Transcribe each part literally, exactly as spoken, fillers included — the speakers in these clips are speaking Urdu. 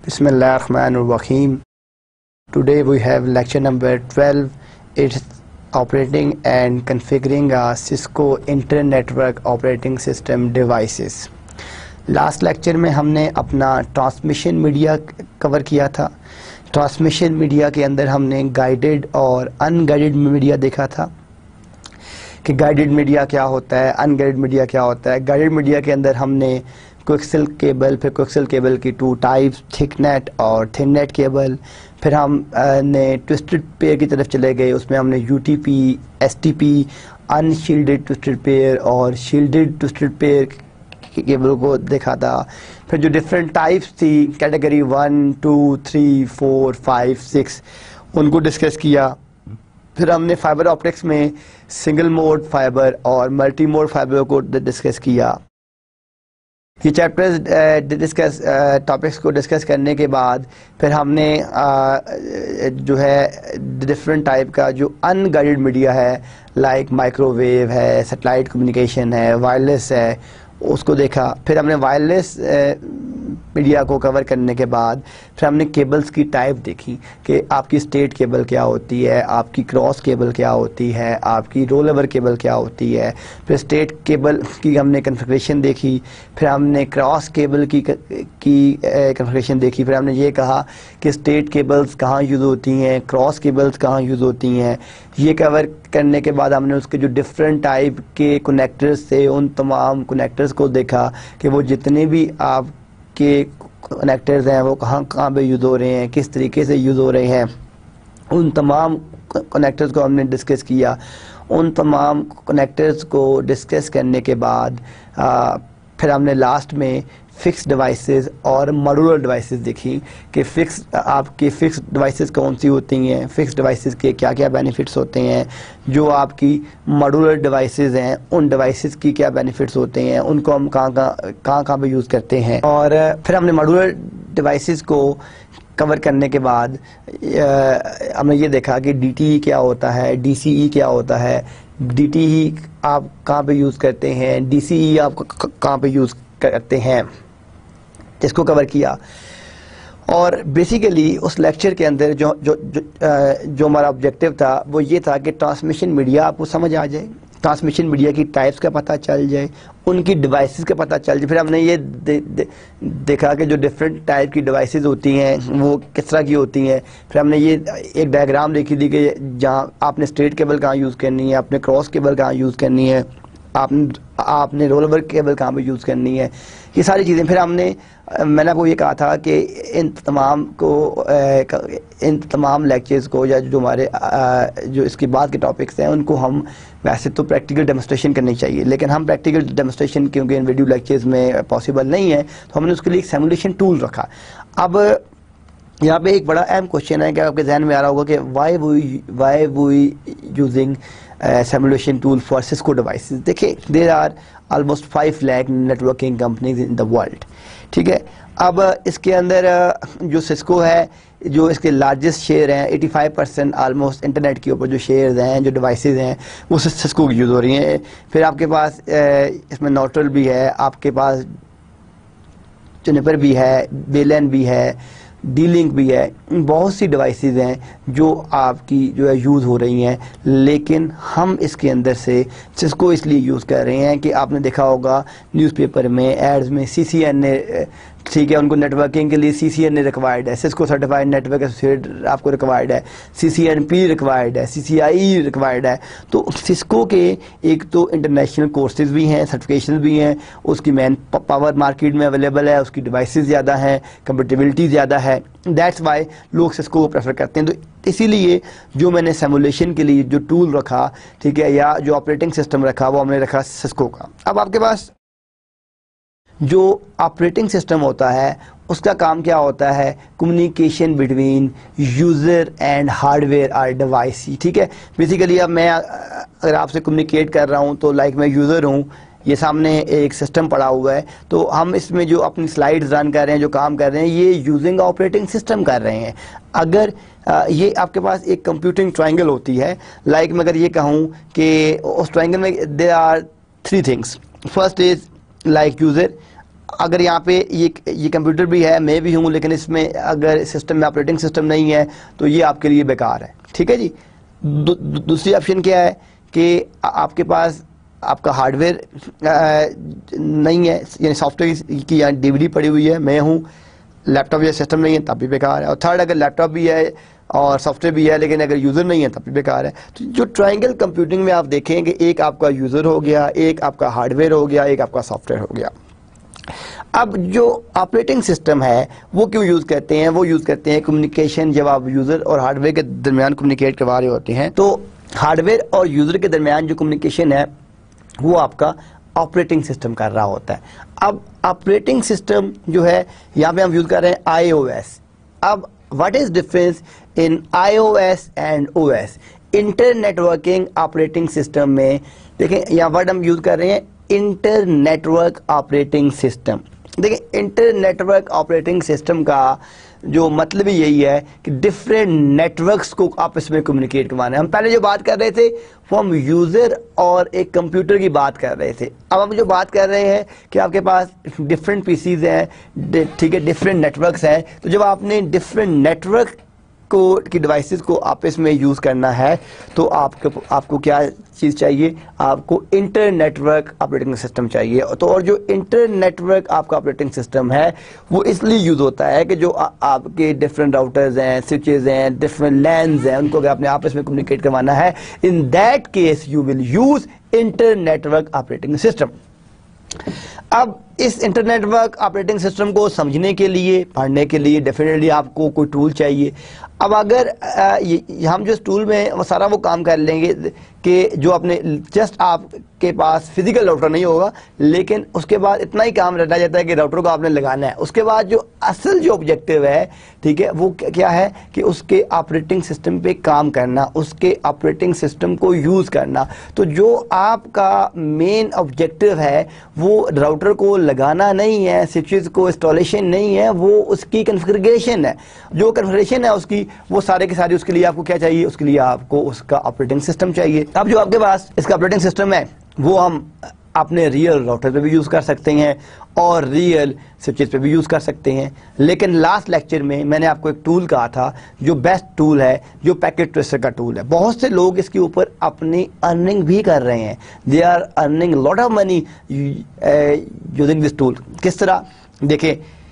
Bismillah ar-Rahman ar-Rahim. Today we have lecture number twelve. It's operating and configuring a Cisco Inter-Network Operating System devices. Last lecture में हमने अपना ट्रांसमिशन मीडिया कवर किया था. ट्रांसमिशन मीडिया के अंदर हमने गाइडेड और अनगाइडेड मीडिया देखा था कि गाइडेड मीडिया क्या होता है, अनगाइडेड मीडिया क्या होता है. गाइडेड मीडिया के अंदर हमने कोएक्सियल केबल, फिर कोएक्सियल केबल की टू टाइप्स, थिक नेट और थिन नेट केबल. फिर हम ने ट्विस्टेड पेयर की तरफ चले गए. उसमें हमने UTP, STP, unshielded twisted pair और शील्डेड ट्विस्टेड पेयर केबल को देखा था. फिर जो डिफरेंट टाइप्स थी, category one, two, three, four, five, six, उनको डिस्कस किया. फिर हमने फाइबर ऑप्टिक्स में सिंगल मोड फाइबर और मल्टी मोड फाइबर को डिस्कस किया. ये चैप्टर्स डिस्कस टॉपिक्स को डिस्कस करने के बाद फिर हमने आ, जो है डिफरेंट टाइप का जो अनगाइडेड मीडिया है, लाइक माइक्रोवेव है, सैटेलाइट कम्युनिकेशन है, वायरलेस है, उसको देखा. फिर हमने वायरलेस मीडिया को कवर करने के बाद फिर हमने केबल्स की टाइप देखी कि आपकी स्टेट केबल क्या होती है, आपकी क्रॉस केबल क्या होती है, आपकी रोल ओवर केबल क्या होती है. फिर स्टेट केबल की हमने कन्फिगरेशन देखी. फिर हमने क्रॉस केबल की की कन्फिगरेशन देखी. फिर हमने ये कहा कि स्टेट केबल्स कहाँ यूज़ होती हैं, क्रॉस केबल्स कहाँ यूज़ होती हैं. ये कवर करने के बाद हमने उसके जो डिफरेंट टाइप के कनेक्टर्स थे, उन तमाम कनेक्टर्स को देखा कि वो जितने भी आप के कनेक्टर्स हैं वो कहाँ कहाँ पे यूज़ हो रहे हैं, किस तरीके से यूज़ हो रहे हैं. उन तमाम कनेक्टर्स को हमने डिस्कस किया. उन तमाम कनेक्टर्स को डिस्कस करने के बाद आ, फिर हमने लास्ट में फिक्स डिवाइसेस और मॉड्यूलर डिवाइसेस देखी कि फिक्स आपकी फिक्स डिवाइसेस कौन सी होती हैं, फिक्स डिवाइसेस के क्या क्या बेनिफिट्स होते हैं, जो आपकी मॉड्यूलर डिवाइसेस हैं उन डिवाइसेस की क्या बेनिफिट्स होते हैं, उनको हम कहाँ कहाँ कहाँ कहाँ पे यूज़ करते हैं. और फिर हमने मॉड्यूलर डिवाइसेस को कवर करने के बाद हमने ये देखा कि डी टी ई क्या होता है, डी सी ई क्या होता है, डी टी ई आप कहाँ पे यूज़ करते हैं, डी सी ई आप कहाँ पे यूज़ करते हैं, इसको कवर किया. और बेसिकली उस लेक्चर के अंदर जो जो जो, जो हमारा ऑब्जेक्टिव था वो ये था कि ट्रांसमिशन मीडिया आपको समझ आ जाए, ट्रांसमिशन मीडिया की टाइप्स का पता चल जाए, उनकी डिवाइसेस का पता चल जाए. फिर हमने ये दे, दे, देखा कि जो डिफरेंट टाइप की डिवाइसेस होती हैं वो किस तरह की होती हैं. फिर हमने ये एक डायग्राम देखी थी कि जहाँ आपने स्ट्रेट केबल कहाँ यूज़ करनी है, आपने क्रॉस केबल कहाँ यूज़ करनी है, आपने आपने रोल ओवर केबल कहाँ पे यूज़ करनी है, ये सारी चीज़ें. फिर हमने मैंने आपको ये कहा था कि इन तमाम को इन तमाम लेक्चर्स को या जो हमारे जो इसके बाद के टॉपिक्स हैं उनको हम वैसे तो प्रैक्टिकल डेमोस्ट्रेशन करनी चाहिए, लेकिन हम प्रैक्टिकल डेमोस्ट्रेशन क्योंकि इन वीडियो लेक्चर्स में पॉसिबल नहीं है तो हमने उसके लिए एक सिमुलेशन टूल रखा. अब यहाँ पे एक बड़ा अहम क्वेश्चन है कि आपके जहन में आ रहा होगा कि why we why we using simulation tool for Cisco devices. देखिए, there are almost five lakh networking companies in the world. ठीक है. अब इसके अंदर जो सिस्को है, जो इसके लार्जेस्ट शेयर हैं, पचासी परसेंट ऑलमोस्ट इंटरनेट के ऊपर जो शेयर्स हैं, जो डिवाइसेस हैं, वो सिस्को की यूज़ हो रही हैं. फिर आपके पास इसमें नॉर्टल भी है, आपके पास जुनिपर भी है, बेलन भी है, डी लिंक भी है. बहुत सी डिवाइसेस हैं जो आपकी जो है यूज़ हो रही हैं, लेकिन हम इसके अंदर से सिस्को इसलिए यूज़ कर रहे हैं कि आपने देखा होगा न्यूज़पेपर में, एड्स में, सी सी एन ए, ठीक है, उनको नेटवर्किंग के लिए C C N A required है, सिस्को सर्टिफाइड नेटवर्क एसोसिएट आपको रिक्वायर्ड है, C C N P required है, सी सी आई रिक्वायर्ड है. तो सिस्को के एक तो इंटरनेशनल कोर्सेज भी हैं, सर्टिफिकेशन भी हैं, उसकी मैन पावर मार्केट में अवेलेबल है, उसकी डिवाइसेस ज़्यादा हैं, कंपेटिबिलिटी ज़्यादा है. दैट्स वाई लोग सिस्को को प्रेफर करते हैं. तो इसीलिए जो मैंने सिमुलेशन के लिए जो टूल रखा, ठीक है, या जो ऑपरेटिंग सिस्टम रखा, वो हमने रखा सिस्को का. अब आपके पास जो ऑपरेटिंग सिस्टम होता है उसका काम क्या होता है, communication between user and hardware और डिवाइस. ठीक है. बेसिकली अब मैं अगर आपसे कम्युनिकेट कर रहा हूँ तो लाइक मैं यूज़र हूँ, ये सामने एक सिस्टम पड़ा हुआ है, तो हम इसमें जो अपनी स्लाइड्स रन कर रहे हैं, जो काम कर रहे हैं, ये यूजिंग ऑपरेटिंग सिस्टम कर रहे हैं. अगर ये आपके पास एक कंप्यूटिंग ट्रायंगल होती है, लाइक मैं अगर ये कहूँ कि उस ट्रायंगल में there are three things. First is like user, اگر یہاں پہ یہ یہ کمپیوٹر بھی ہے، میں بھی ہوں، لیکن اس میں اگر سسٹم میں آپریٹنگ سسٹم نہیں ہے تو یہ آپ کے لیے بیکار ہے. ٹھیک ہے جی. دوسری آپشن کیا ہے کہ آپ کے پاس آپ کا ہارڈ ویئر نہیں ہے، یعنی سافٹ ویئر کی یہاں ڈی وی ڈی پڑی ہوئی ہے، میں ہوں، لیپ ٹاپ یا سسٹم نہیں ہے تب بھی بیکار ہے. اور تھرڈ، اگر لیپ ٹاپ بھی ہے اور سافٹ ویئر بھی ہے لیکن اگر یوزر نہیں ہے تب بھی بیکار ہے. تو جو ٹرائنگل کمپیوٹنگ میں آپ دیکھیں کہ ایک آپ کا یوزر ہو گیا، ایک آپ کا ہارڈ ویئر ہو گیا، ایک آپ کا سافٹ ویئر ہو گیا. اب جو آپریٹنگ سسٹم ہے وہ کیوں یوز کرتے ہیں؟ وہ یوز کرتے ہیں کمیونیکیشن. جب آپ یوزر اور ہارڈ ویئر کے درمیان کمیونیکیٹ کروا رہے ہوتے ہیں تو ہارڈ ویئر اور یوزر کے درمیان جو کمیونیکیشن ہے وہ آپ کا آپریٹنگ سسٹم کر رہا ہوتا ہے. اب آپریٹنگ سسٹم جو ہے یہاں پہ ہم یوز کر رہے ہیں آئی او ایس. اب what is difference in I O S and O S? Internetworking operating system میں دیکھیں یہاں ورڈ ہم یوز کر رہے ہیں انٹر نیٹورک آپریٹنگ سسٹم. دیکھیں انٹر نیٹورک آپریٹنگ سسٹم کا جو مطلب یہی ہے کہ ڈفرینٹ نیٹورکس کو آپس میں کمیونیکیٹ کروانا ہے. ہم پہلے جو بات کر رہے تھے وہ ہم یوزر اور ایک کمپیوٹر کی بات کر رہے تھے. اب ہم جو بات کر رہے ہیں کہ آپ کے پاس ڈفرینٹ پی سیز ہیں، ٹھیک ہے، ڈفرینٹ نیٹورکس ہیں. تو جب آپ نے ڈفرینٹ نیٹورک کو کی ڈیوائسز کو آپس میں یوز کرنا ہے تو آپ کو آپ کو کیا چیز چاہیے؟ آپ کو انٹر نیٹورک آپریٹنگ سسٹم چاہیے. تو اور جو انٹر نیٹورک آپ کا آپریٹنگ سسٹم ہے وہ اس لیے یوز ہوتا ہے کہ جو آپ کے ڈفرینٹ راؤٹرز ہیں، سوئچز ہیں، ڈفرینٹ لینز ہیں، ان کو اگر آپ نے آپس میں کمیونیکیٹ کروانا ہے، in that case you will use internetwork operating system. اب اس انٹر نیٹورک آپریٹنگ سسٹم کو سمجھنے کے لیے، پڑھنے کے لیے ڈیفینیٹلی آپ کو کوئی ٹول چاہیے. اب اگر ہم جو اس ٹول میں وہ سارا وہ کام کر لیں گے کہ جو اپنے جسٹ آپ کے پاس فزیکل راؤٹر نہیں ہوگا لیکن اس کے بعد اتنا ہی کام رہ جاتا ہے کہ راؤٹر کو آپ نے لگانا ہے. اس کے بعد جو اصل جو آبجیکٹیو ہے، ٹھیک ہے، وہ کیا ہے کہ اس کے آپریٹنگ سسٹم پہ کام کرنا، اس کے آپریٹنگ سسٹم کو یوز کرنا. تو جو آپ کا مین آبجیکٹیو ہے وہ راؤٹر کو لگانا نہیں ہے، سوئچز کو انسٹالیشن نہیں ہے، وہ اس کی کنفیگریشن ہے. جو کنفیگریشن ہے اس کی وہ سارے کے سارے اس کے لیے آپ کو کیا چاہیے؟ اس کے لیے آپ کو اس کا آپریٹنگ سسٹم چاہیے. اب جو آپ کے پاس اس کا آپریٹنگ سسٹم ہے وہ ہم اپنے ریئل راؤٹر پہ بھی یوز کر سکتے ہیں اور ریئل سوئچز پہ بھی یوز کر سکتے ہیں. لیکن لاسٹ لیکچر میں میں نے آپ کو ایک ٹول کہا تھا جو بیسٹ ٹول ہے، جو پیکٹ ٹریسر کا ٹول ہے. بہت سے لوگ اس کے اوپر اپنی ارننگ بھی کر رہے ہیں. They are earning lot of money using this tool. کس طرح؟ دیکھیں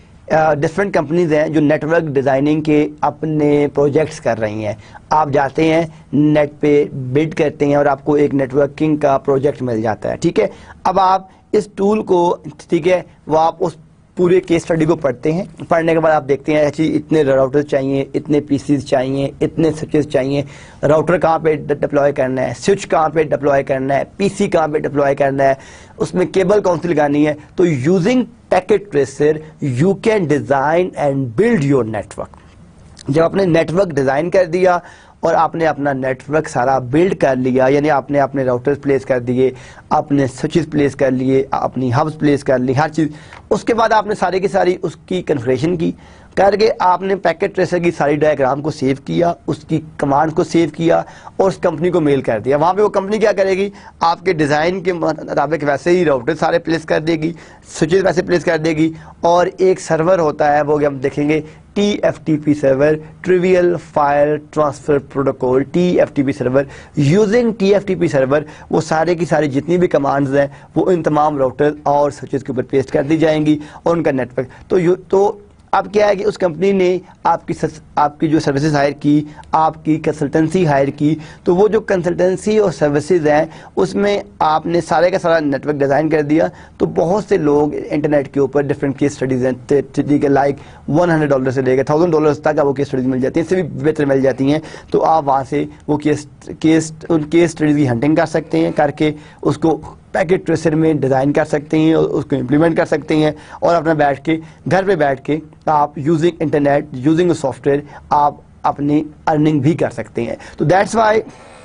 ڈفرینٹ کمپنیز ہیں جو نیٹ ورک ڈیزائننگ کے اپنے پروجیکٹس کر رہی ہیں. آپ جاتے ہیں نیٹ پہ بڈ کرتے ہیں اور آپ کو ایک نیٹ ورکنگ کا پروجیکٹ مل جاتا ہے. ٹھیک ہے، اب آپ اس ٹول کو، ٹھیک ہے، وہ آپ اس پورے کیس اسٹڈی کو پڑھتے ہیں. پڑھنے کے بعد آپ دیکھتے ہیں اچھی اتنے راؤٹر چاہیے، اتنے پی سیز چاہیے، اتنے سوئچز چاہیے، راؤٹر کہاں پہ ڈپلوائے کرنا ہے، سوئچ کہاں پہ ڈپلوائے کرنا ہے، پی سی کہاں پہ ڈپلوائے کرنا ہے، اس میں کیبل کون سی لگانی ہے. تو using packet tracer you can design and build your network. جب آپ نے نیٹورک ڈیزائن کر دیا اور آپ نے اپنا نیٹورک سارا بلڈ کر لیا، یعنی آپ نے اپنے راؤٹرز پلیس کر دیے، اپنے سوئچز پلیس کر لیے، اپنی ہبز پلیس کر لی، ہر چیز، اس کے بعد آپ نے سارے کی ساری اس کی کنفیگریشن کی کر کے آپ نے پیکٹ ٹریسر کی ساری ڈائیگرام کو سیو کیا، اس کی کمانڈ کو سیو کیا اور اس کمپنی کو میل کر دیا. وہاں پہ وہ کمپنی کیا کرے گی؟ آپ کے ڈیزائن کے مطابق ویسے ہی راؤٹر سارے پلیس کر دے گی، سوئچز ویسے پلیس کر دے گی. اور ایک سرور ہوتا ہے وہ ہم دیکھیں گے T F T P server, trivial file transfer protocol. T F T P server, using T F T P server وہ سارے کی ساری جتنی بھی کمانڈز ہیں وہ ان تمام راؤٹر اور سوئچز کے اوپر پیسٹ کر دی جائیں گی اور ان کا نیٹ ورک. تو تو اب کیا ہے کہ اس کمپنی نے آپ کی آپ کی جو سروسز ہائر کی، آپ کی کنسلٹنسی ہائر کی، تو وہ جو کنسلٹنسی اور سروسز ہیں اس میں آپ نے سارے کا سارا نیٹ ورک ڈیزائن کر دیا. تو بہت سے لوگ انٹرنیٹ کے اوپر ڈفرینٹ کیس اسٹڈیز ہیں، لائک ون ہنڈریڈ ڈالر سے لے کے تھاؤزینڈ ڈالر تک آپ کو کیس اسٹڈیز مل جاتی ہیں، اس سے بھی بہتر مل جاتی ہیں. تو آپ وہاں سے وہ case case in case studies کی ہنٹنگ کر سکتے ہیں، کر کے اس کو پیکٹ ٹریسر میں ڈیزائن کر سکتے ہیں اور اس کو امپلیمنٹ کر سکتے ہیں اور اپنا بیٹھ کے گھر پہ بیٹھ کے آپ using internet, using software آپ اپنی ارننگ بھی کر سکتے ہیں. تو دیٹس وائی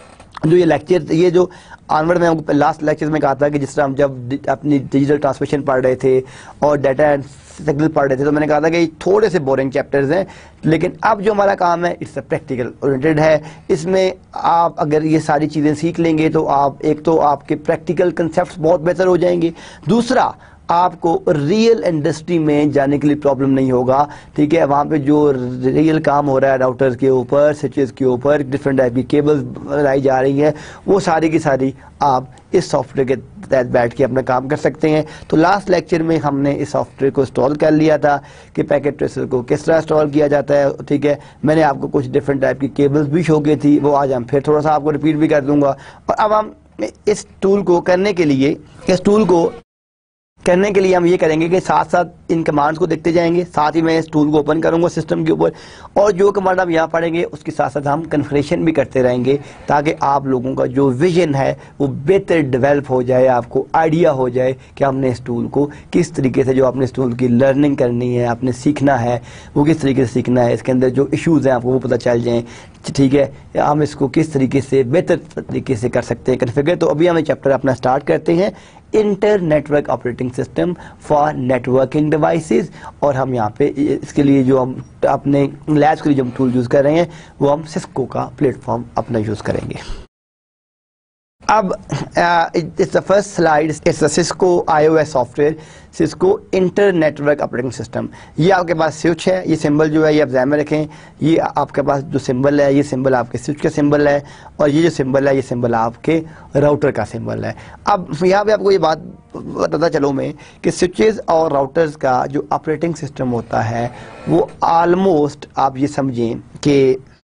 جو یہ لیکچر، یہ جو آنورڈ میں لاسٹ لیکچر میں کہا تھا کہ جس طرح ہم جب اپنی ڈیجیٹل ٹرانسمیشن پڑھ رہے تھے اور ڈیٹا اینڈ سگنل پڑھ رہے تھے تو میں نے کہا تھا کہ یہ تھوڑے سے بورنگ چیپٹرز ہیں، لیکن اب جو ہمارا کام ہے اٹس اے پریکٹیکل اورینٹڈ ہے. اس میں آپ اگر یہ ساری چیزیں سیکھ لیں گے تو آپ ایک تو آپ کے پریکٹیکل کنسیپٹس بہت بہتر ہو جائیں گے. دوسرا آپ کو ریئل انڈسٹری میں جانے کے لیے پرابلم نہیں ہوگا، ٹھیک ہے. وہاں پہ جو ریئل کام ہو رہا ہے راؤٹرز کے اوپر، سوئچز کے اوپر، ڈفرینٹ ٹائپ کی کیبلز بنائی جا رہی ہیں، وہ ساری کی ساری آپ اس سافٹ ویئر کے تحت بیٹھ کے اپنا کام کر سکتے ہیں. تو لاسٹ لیکچر میں ہم نے اس سافٹ ویئر کو انسٹال کر لیا تھا کہ پیکٹ ٹریسر کو کس طرح انسٹال کیا جاتا ہے، ٹھیک ہے. میں نے آپ کو کچھ ڈفرینٹ ٹائپ کی کیبلز بھی شو کی تھی، وہ آج ہم پھر تھوڑا سا آپ کو ریپیٹ بھی کر دوں گا. اور اب ہم اس ٹول کو کرنے کے لیے اس ٹول کو کرنے کے لیے ہم یہ کریں گے کہ ساتھ ساتھ ان کمانڈز کو دیکھتے جائیں گے، ساتھ ہی میں اس ٹول کو اوپن کروں گا سسٹم کے اوپر، اور جو کمانڈ ہم یہاں پڑھیں گے اس کے ساتھ ساتھ ہم کنفیگریشن بھی کرتے رہیں گے تاکہ آپ لوگوں کا جو ویژن ہے وہ بہتر ڈیولپ ہو جائے، آپ کو آئیڈیا ہو جائے کہ ہم نے اس ٹول کو کس طریقے سے، جو آپ نے اس ٹول کی لرننگ کرنی ہے، آپ نے سیکھنا ہے، وہ کس طریقے سے سیکھنا ہے، اس کے اندر جو ایشوز ہیں آپ کو وہ پتہ چل جائیں، ٹھیک ہے. ہم اس کو کس طریقے سے بہتر طریقے سے کر سکتے ہیں کنفیگر. تو ابھی ہم چیپٹر اپنا سٹارٹ کرتے ہیں، internetwork operating system for networking devices. اور ہم یہاں پہ اس کے لیے جو ہم اپنے لیبس کے لیے جو ہم ٹول یوز کر رہے ہیں وہ ہم سسکو کا پلیٹ فارم اپنا یوز کریں گے. اب it's the first slide, it's the Cisco I O S software, Cisco internetwork operating system. یہ آپ کے پاس سوئچ ہے، یہ سمبل جو ہے یہ آپ ذہن میں رکھیں، یہ آپ کے پاس جو سمبل ہے یہ سمبل آپ کے سوئچ کا سمبل ہے، اور یہ جو سمبل ہے یہ سمبل آپ کے راؤٹر کا سمبل ہے. اب یہاں پہ آپ کو یہ بات بتاتا چلوں میں کہ سوئچز اور راؤٹرز کا جو آپریٹنگ سسٹم ہوتا ہے وہ آلموسٹ آپ یہ سمجھیں کہ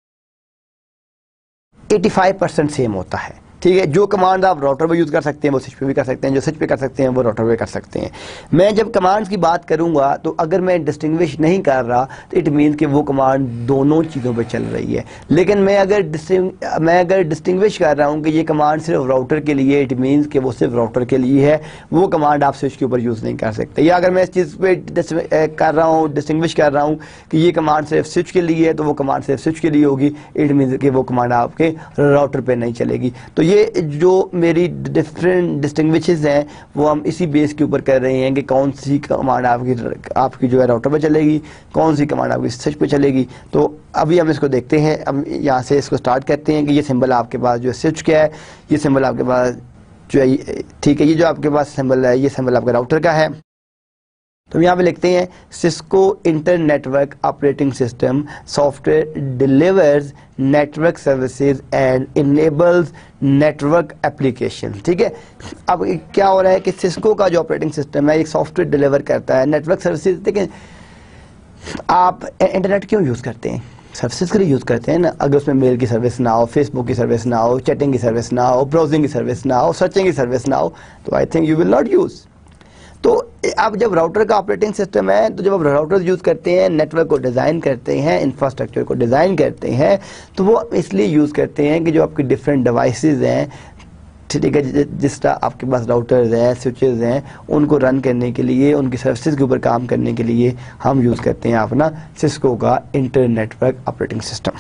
ایٹی فائیو پرسینٹ سیم ہوتا ہے، ٹھیک ہے. جو کمانڈ آپ راؤٹر پہ یوز کر سکتے ہیں وہ سوئچ پہ بھی کر سکتے ہیں، جو سوئچ پہ کر سکتے ہیں وہ راؤٹر پہ کر سکتے ہیں. میں جب کمانڈز کی بات کروں گا تو اگر میں ڈسٹنگوش نہیں کر رہا تو اٹ مینس کہ وہ کمانڈ دونوں چیزوں پہ چل رہی ہے. لیکن میں اگر میں اگر ڈسٹنگوش کر رہا ہوں کہ یہ کمانڈ صرف راؤٹر کے لیے، اٹ مینس کہ وہ صرف راؤٹر کے لیے ہے، وہ کمانڈ آپ سوئچ کے اوپر یوز نہیں کر سکتے. یا اگر میں اس چیز پہ کر رہا ہوں ڈسٹنگوش کر رہا ہوں کہ یہ کمانڈ صرف سوئچ کے لیے ہے تو وہ کمانڈ صرف سوئچ کے لیے ہوگی، اٹ مینس کہ وہ کمانڈ آپ کے راؤٹر پہ نہیں چلے گی. تو یہ جو میری ڈفرینٹ ڈسٹنگوشز ہیں وہ ہم اسی بیس کے اوپر کر رہے ہیں کہ کون سی کمانڈ آپ کی آپ کی جو ہے راؤٹر پہ چلے گی، کون سی کمانڈ آپ کی سوئچ پہ چلے گی. تو ابھی ہم اس کو دیکھتے ہیں. ہم یہاں سے اس کو سٹارٹ کرتے ہیں کہ یہ سمبل آپ کے پاس جو ہے سوئچ کا ہے، یہ سمبل آپ کے پاس جو ہے ٹھیک ہے، یہ جو آپ کے پاس سمبل ہے یہ سمبل آپ کا راؤٹر کا ہے. تو یہاں پہ لکھتے ہیں Cisco internetwork operating system software delivers network services and enables network application. ٹھیک ہے. اب کیا ہو رہا ہے کہ سسکو کا جو آپریٹنگ سسٹم ہے ایک سافٹ ویئر ڈیلیور کرتا ہے نیٹورک سروسز. دیکھیں آپ انٹرنیٹ کیوں یوز کرتے ہیں؟ سروسز کے لیے یوز کرتے ہیں نا. اگر اس میں میل کی سروس نہ ہو، فیس بک کی سروس نہ ہو، چیٹنگ کی سروس نہ ہو، براؤزنگ کی سروس نہ ہو، سرچنگ کی سروس نہ ہو تو I think you will not use. تو اب جب راؤٹر کا آپریٹنگ سسٹم ہے تو جب آپ راؤٹر یوز کرتے ہیں، نیٹورک کو ڈیزائن کرتے ہیں، انفراسٹرکچر کو ڈیزائن کرتے ہیں تو وہ اس لیے یوز کرتے ہیں کہ جو آپ کی ڈفرینٹ ڈیوائسز ہیں، ٹھیک ہے، جس طرح آپ کے پاس راؤٹرز ہیں، سوئچز ہیں، ان کو رن کرنے کے لیے، ان کی سروسز کے اوپر کام کرنے کے لیے ہم یوز کرتے ہیں اپنا سسکو کا انٹر نیٹورک آپریٹنگ سسٹم.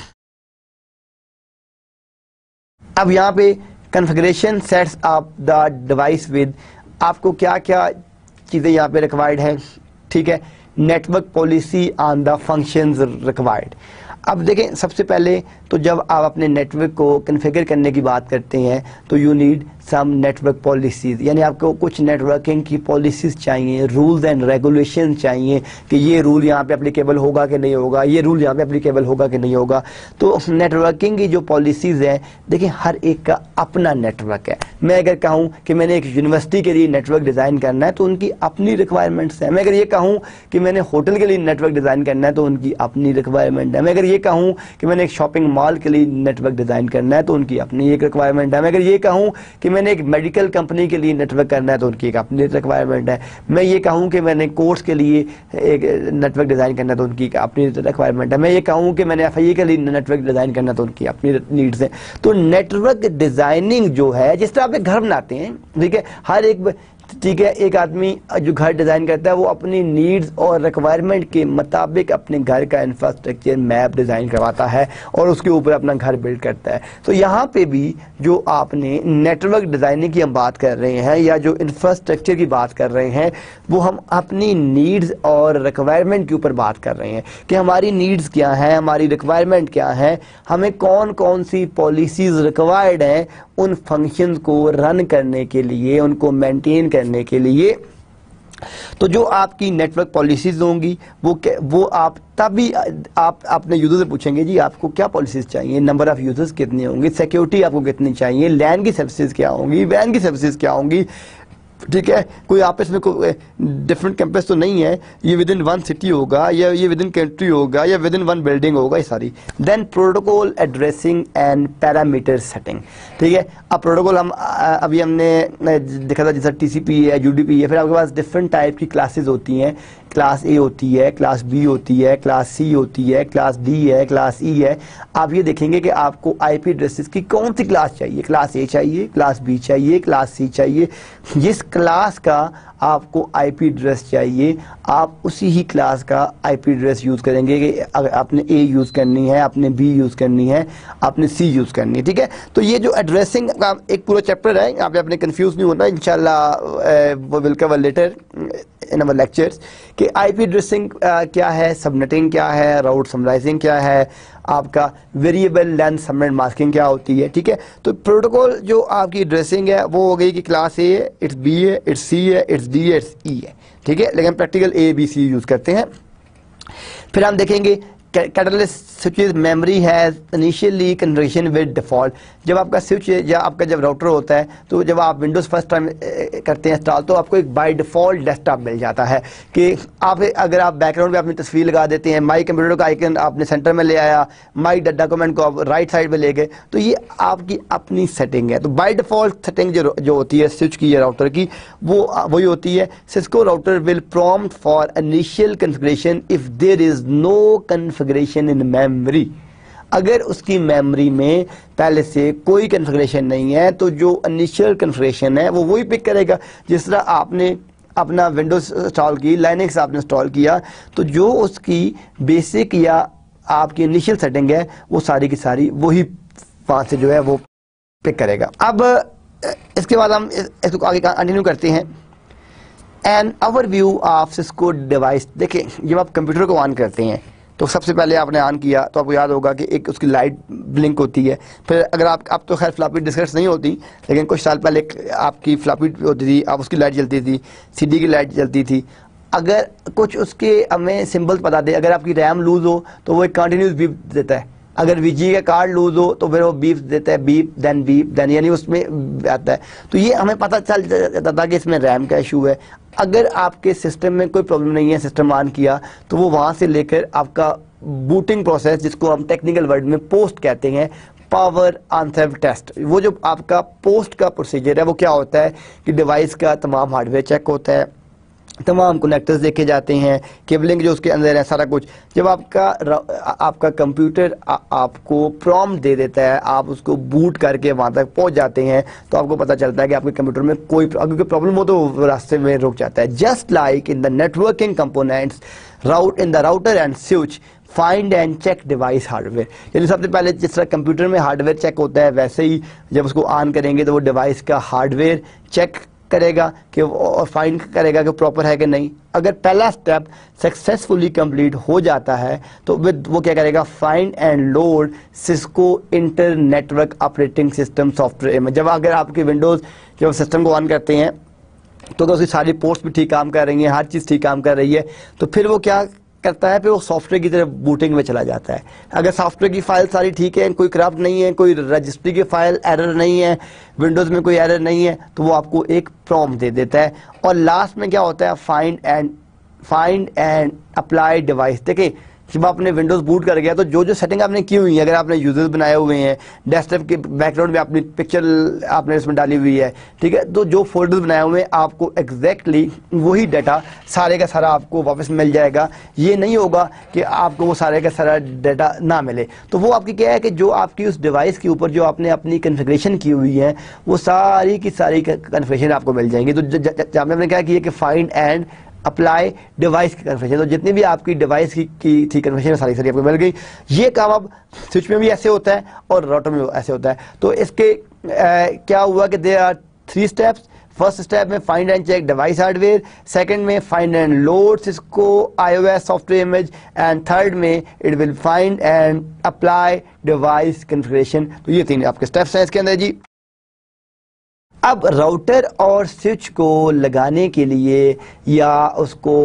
اب یہاں پہ configuration sets up the device with, آپ کو کیا کیا چیزیں یہاں پہ ریکوائرڈ ہیں. ٹھیک ہے. Network policy on the functions required. اب دیکھیں سب سے پہلے تو جب آپ اپنے نیٹورک کو کنفیگر کرنے کی بات کرتے ہیں تو you need some network policies, یعنی آپ کو کچھ نیٹورکنگ کی پالیسیز چاہیے، رولز اینڈ ریگولیشن چاہیے کہ یہ رول یہاں پہ اپلیکیبل ہوگا کہ نہیں ہوگا، یہ رول یہاں پہ اپلیکیبل ہوگا کہ نہیں ہوگا. تو نیٹورکنگ کی جو پالیسیز ہیں، دیکھیں ہر ایک کا اپنا نیٹورک ہے. میں اگر کہوں کہ میں نے ایک یونیورسٹی کے لیے نیٹورک ڈیزائن کرنا ہے تو ان کی اپنی ریکوائرمنٹس ہیں. میں اگر یہ کہوں کہ میں نے ہوٹل کے لیے نیٹورک ڈیزائن کرنا ہے تو ان کی اپنی ریکوائرمنٹ ہے. میں اگر یہ کہوں کہ میں نے ایک شاپنگ مال کے لیے نیٹورک ڈیزائن کرنا ہے تو ان کی اپنی ایک ریکوائرمنٹ ہے. میں اگر یہ کہوں کہ میں نے ایک میڈیکل کمپنی کے لیے نیٹورک کرنا ہے تو ان کی ایک اپنی ریکوائرمنٹ ہے. میں یہ کہوں کہ میں نے کورس کے لیے ایک نیٹورک ڈیزائن کرنا ہے تو ان کی اپنی ریکوائرمنٹ ہے. میں یہ کہوں کہ میں نے ایف آئی اے کے لیے نیٹورک ڈیزائن کرنا ہے تو ان کی اپنی نیڈز ہیں. تو نیٹورک ڈیزائننگ جو ہے جس طرح آپ گھر بناتے ہیں، ٹھیک ہے، ہر ایک ٹھیک ہے ایک آدمی جو گھر ڈیزائن کرتا ہے وہ اپنی نیڈز اور ریکوائرمنٹ کے مطابق اپنے گھر کا انفراسٹرکچر میپ ڈیزائن کرواتا ہے اور اس کے اوپر اپنا گھر بلڈ کرتا ہے. تو یہاں پہ بھی جو آپ نے نیٹورک ڈیزائننگ کی ہم بات کر رہے ہیں یا جو انفراسٹرکچر کی بات کر رہے ہیں وہ ہم اپنی نیڈز اور ریکوائرمنٹ کے اوپر بات کر رہے ہیں کہ ہماری نیڈز کیا ہیں، ہماری ریکوائرمنٹ کیا ہیں، ہمیں کون کون سی پالیسیز ریکوائرڈ ہیں ان فنکشنز کو رن کرنے کے لیے، ان کو مینٹین کرنے کے لیے. تو جو آپ کی نیٹ ورک پالیسیز ہوں گی وہ وہ آپ تبھی آپ اپنے یوزر سے پوچھیں گے جی آپ کو کیا پالیسیز چاہیے, نمبر آف یوزرز کتنے ہوں گے, سیکیورٹی آپ کو کتنی چاہیے, لین کی سروسز کیا ہوں گی, وین کی سروسز کیا ہوں گی, ٹھیک ہے, کوئی آپس میں کوئی ڈفرنٹ کیمپس تو نہیں ہے, یہ ود ان ون سٹی ہوگا یا یہ ود ان کنٹری ہوگا یا ود ان ون بلڈنگ ہوگا, یہ ساری. Then protocol addressing and parameter setting, ٹھیک ہے. اب پروٹوکول ہم ابھی ہم نے دیکھا تھا جیسا ٹی سی پی ہے, یو ڈی پی ہے, پھر آپ کے پاس ڈفرنٹ ٹائپ کی کلاسز ہوتی ہیں, کلاس اے ہوتی ہے, کلاس بی ہوتی ہے, کلاس سی ہوتی ہے, کلاس ڈی ہے, کلاس ای ہے. آپ یہ دیکھیں گے کہ آپ کو آئی پی ایڈریسز کی کون سی کلاس چاہیے, کلاس اے چاہیے, کلاس بی چاہیے, کلاس سی چاہیے. جس کلاس کا آپ کو آئی پی ایڈریس چاہیے آپ اسی ہی کلاس کا آئی پی ایڈریس یوز کریں گے, کہ اگر آپ نے اے یوز کرنی ہے, آپ نے بی یوز کرنی ہے, آپ نے سی یوز کرنی ہے, ٹھیک ہے. تو یہ جو ایڈریسنگ کا ایک پورا چیپٹر ہے, یہاں پہ آپ نے کنفیوز نہیں ہونا, انشاءاللہ وہ ول کور لیٹر ان اور لیکچرز, کہ آئی پی ایڈریسنگ کیا ہے, سب نیٹنگ کیا ہے, راؤٹ سمرائزنگ کیا ہے, آپ کا ویریبل لینتھ سبنیٹ ماسکنگ کیا ہوتی ہے, ٹھیک ہے. تو پروٹوکول جو آپ کی ایڈریسنگ ہے وہ ہو گئی کہ کلاس اے ہے, اٹس بی ہے, اٹس سی ہے, اٹس ڈی ہے, اٹس ای ہے, ٹھیک ہے. لیکن practical A B C use کرتے ہیں. پھر ہم دیکھیں گے catalyst switches memory has initially configuration with default. جب آپ کا سوئچ یا آپ کا جب راؤٹر ہوتا ہے تو جب آپ ونڈوز فرسٹ ٹائم کرتے ہیں انسٹال تو آپ کو ایک بائی ڈیفالٹ ڈیسک ٹاپ مل جاتا ہے, کہ آپ اگر آپ بیک گراؤنڈ پہ اپنی تصویر لگا دیتے ہیں, مائی کمپیوٹر کا آئیکن آپ نے سینٹر میں لے آیا, مائی ڈاکومنٹ کو آپ رائٹ سائڈ پہ لے گئے, تو یہ آپ کی اپنی سیٹنگ ہے. تو بائی ڈیفالٹ سیٹنگ جو جو ہوتی ہے سوئچ کی یا راؤٹر کی وہ وہی ہوتی ہے. Cisco router will prompt for initial configuration if there is no configuration in memory. اگر اس کی میموری میں پہلے سے کوئی کنفیگریشن نہیں ہے تو جو انیشیل کنفیگریشن ہے وہ وہی پک کرے گا. جس طرح آپ نے اپنا ونڈوز انسٹال کی, لائنکس آپ نے انسٹال کیا, تو جو اس کی بیسک یا آپ کی انیشیل سیٹنگ ہے وہ ساری کی ساری وہی وہاں سے جو ہے وہ پک کرے گا. اب اس کے بعد ہم اس کو آگے کنٹینیو کرتے ہیں. N over view of Cisco device. دیکھیں جب آپ کمپیوٹر کو آن کرتے ہیں تو سب سے پہلے آپ نے آن کیا تو آپ کو یاد ہوگا کہ ایک اس کی لائٹ بلنک ہوتی ہے. پھر اگر آپ اب تو خیر فلاپی ڈسکس نہیں ہوتی, لیکن کچھ سال پہلے آپ کی فلاپی ہوتی تھی, آپ اس کی لائٹ جلتی تھی, سی ڈی کی لائٹ جلتی تھی. اگر کچھ اس کے ہمیں سمبلس بتا دے, اگر آپ کی ریم لوز ہو تو وہ ایک کنٹینیوس بیپ دیتا ہے, اگر وی جی کا کارڈ لوز ہو تو پھر وہ بیپ دیتا ہے, بیپ دین بیپ دین, یعنی اس میں آتا ہے. تو یہ ہمیں پتہ چل جاتا تھا کہ اس میں ریم کا ایشو ہے. اگر آپ کے سسٹم میں کوئی پرابلم نہیں ہے, سسٹم آن کیا تو وہ وہاں سے لے کر آپ کا بوٹنگ پروسیس, جس کو ہم ٹیکنیکل ورڈ میں پوسٹ کہتے ہیں, پاور آن سیف ٹیسٹ, وہ جو آپ کا پوسٹ کا پروسیجر ہے وہ کیا ہوتا ہے کہ ڈیوائس کا تمام ہارڈ ویئر چیک ہوتا ہے, تمام کنیکٹرز دیکھے جاتے ہیں, کیبلنگ جو اس کے اندر ہے, سارا کچھ. جب آپ کا آپ کا کمپیوٹر آپ کو پرومپٹ دے دیتا ہے, آپ اس کو بوٹ کر کے وہاں تک پہنچ جاتے ہیں تو آپ کو پتہ چلتا ہے کہ آپ کے کمپیوٹر میں کوئی اگر کوئی پرابلم ہو تو وہ راستے میں رک جاتا ہے. Just like in the networking components route in the router and switch find and check device hardware. یعنی سب سے پہلے جس طرح کمپیوٹر میں ہارڈ ویئر چیک ہوتا ہے ویسے ہی جب اس کو آن کریں گے تو وہ ڈیوائس کا ہارڈ ویئر چیک کرے گا کہ اور فائنڈ کرے گا کہ پراپر ہے کہ نہیں. اگر پہلا سٹیپ سکسیسفلی کمپلیٹ ہو جاتا ہے تو وہ کیا کرے گا, find and load Cisco internetwork operating system software. جب اگر آپ کے ونڈوز جب سسٹم کو آن کرتے ہیں تو اگر اس کی ساری پورٹس بھی ٹھیک کام کر رہی ہیں, ہر چیز ٹھیک کام کر رہی ہے, تو پھر وہ کیا کرتا ہے, پھر وہ سافٹ ویئر کی طرف بوٹنگ میں چلا جاتا ہے. اگر سافٹ ویئر کی فائل ساری ٹھیک ہے, کوئی کرپٹ نہیں ہے, کوئی رجسٹری کی فائل ایرر نہیں ہے, ونڈوز میں کوئی ایرر نہیں ہے, تو وہ آپ کو ایک پرومپٹ دے دیتا ہے. اور لاسٹ میں کیا ہوتا ہے, find and find and apply device. دیکھیں جب آپ نے ونڈوز بوٹ کر گیا تو جو جو سیٹنگ آپ نے کی ہوئی ہے, اگر آپ نے یوزرز بنائے ہوئے ہیں, ڈیسک ٹاپ کے بیک گراؤنڈ میں اپنی پکچر آپ نے اس میں ڈالی ہوئی ہے, ٹھیک ہے, تو جو فولڈرز بنائے ہوئے ہیں آپ کو ایگزیکٹلی وہی ڈیٹا سارے کا سارا آپ کو واپس مل جائے گا. یہ نہیں ہوگا کہ آپ کو وہ سارے کا سارا ڈیٹا نہ ملے. تو وہ آپ کی کیا ہے کہ جو آپ کی اس ڈیوائس کے اوپر جو آپ نے اپنی کنفیگریشن کی ہوئی ہے وہ ساری کی ساری کنفیگریشن آپ کو مل جائیں گی. تو جہاں میں نے کیا کیا کہ فائنڈ اینڈ اپلائی ڈیوائس کی کنفیگریشن, تو جتنی بھی آپ کی ڈیوائس کی کی تھی کنفیگریشن ساری ساری آپ کو مل گئی. یہ کام اب سوئچ میں بھی ایسے ہوتا ہے اور راؤٹر میں ایسے ہوتا ہے. تو اس کے کیا ہوا کہ there are three steps. First step میں find and check device hardware, second میں find and load Cisco I O S software image, and third میں it will find and apply device configuration. تو یہ تین آپ کے اسٹیپس ہیں اس کے اندر جی. اب راؤٹر اور سوئچ کو لگانے کے لیے یا اس کو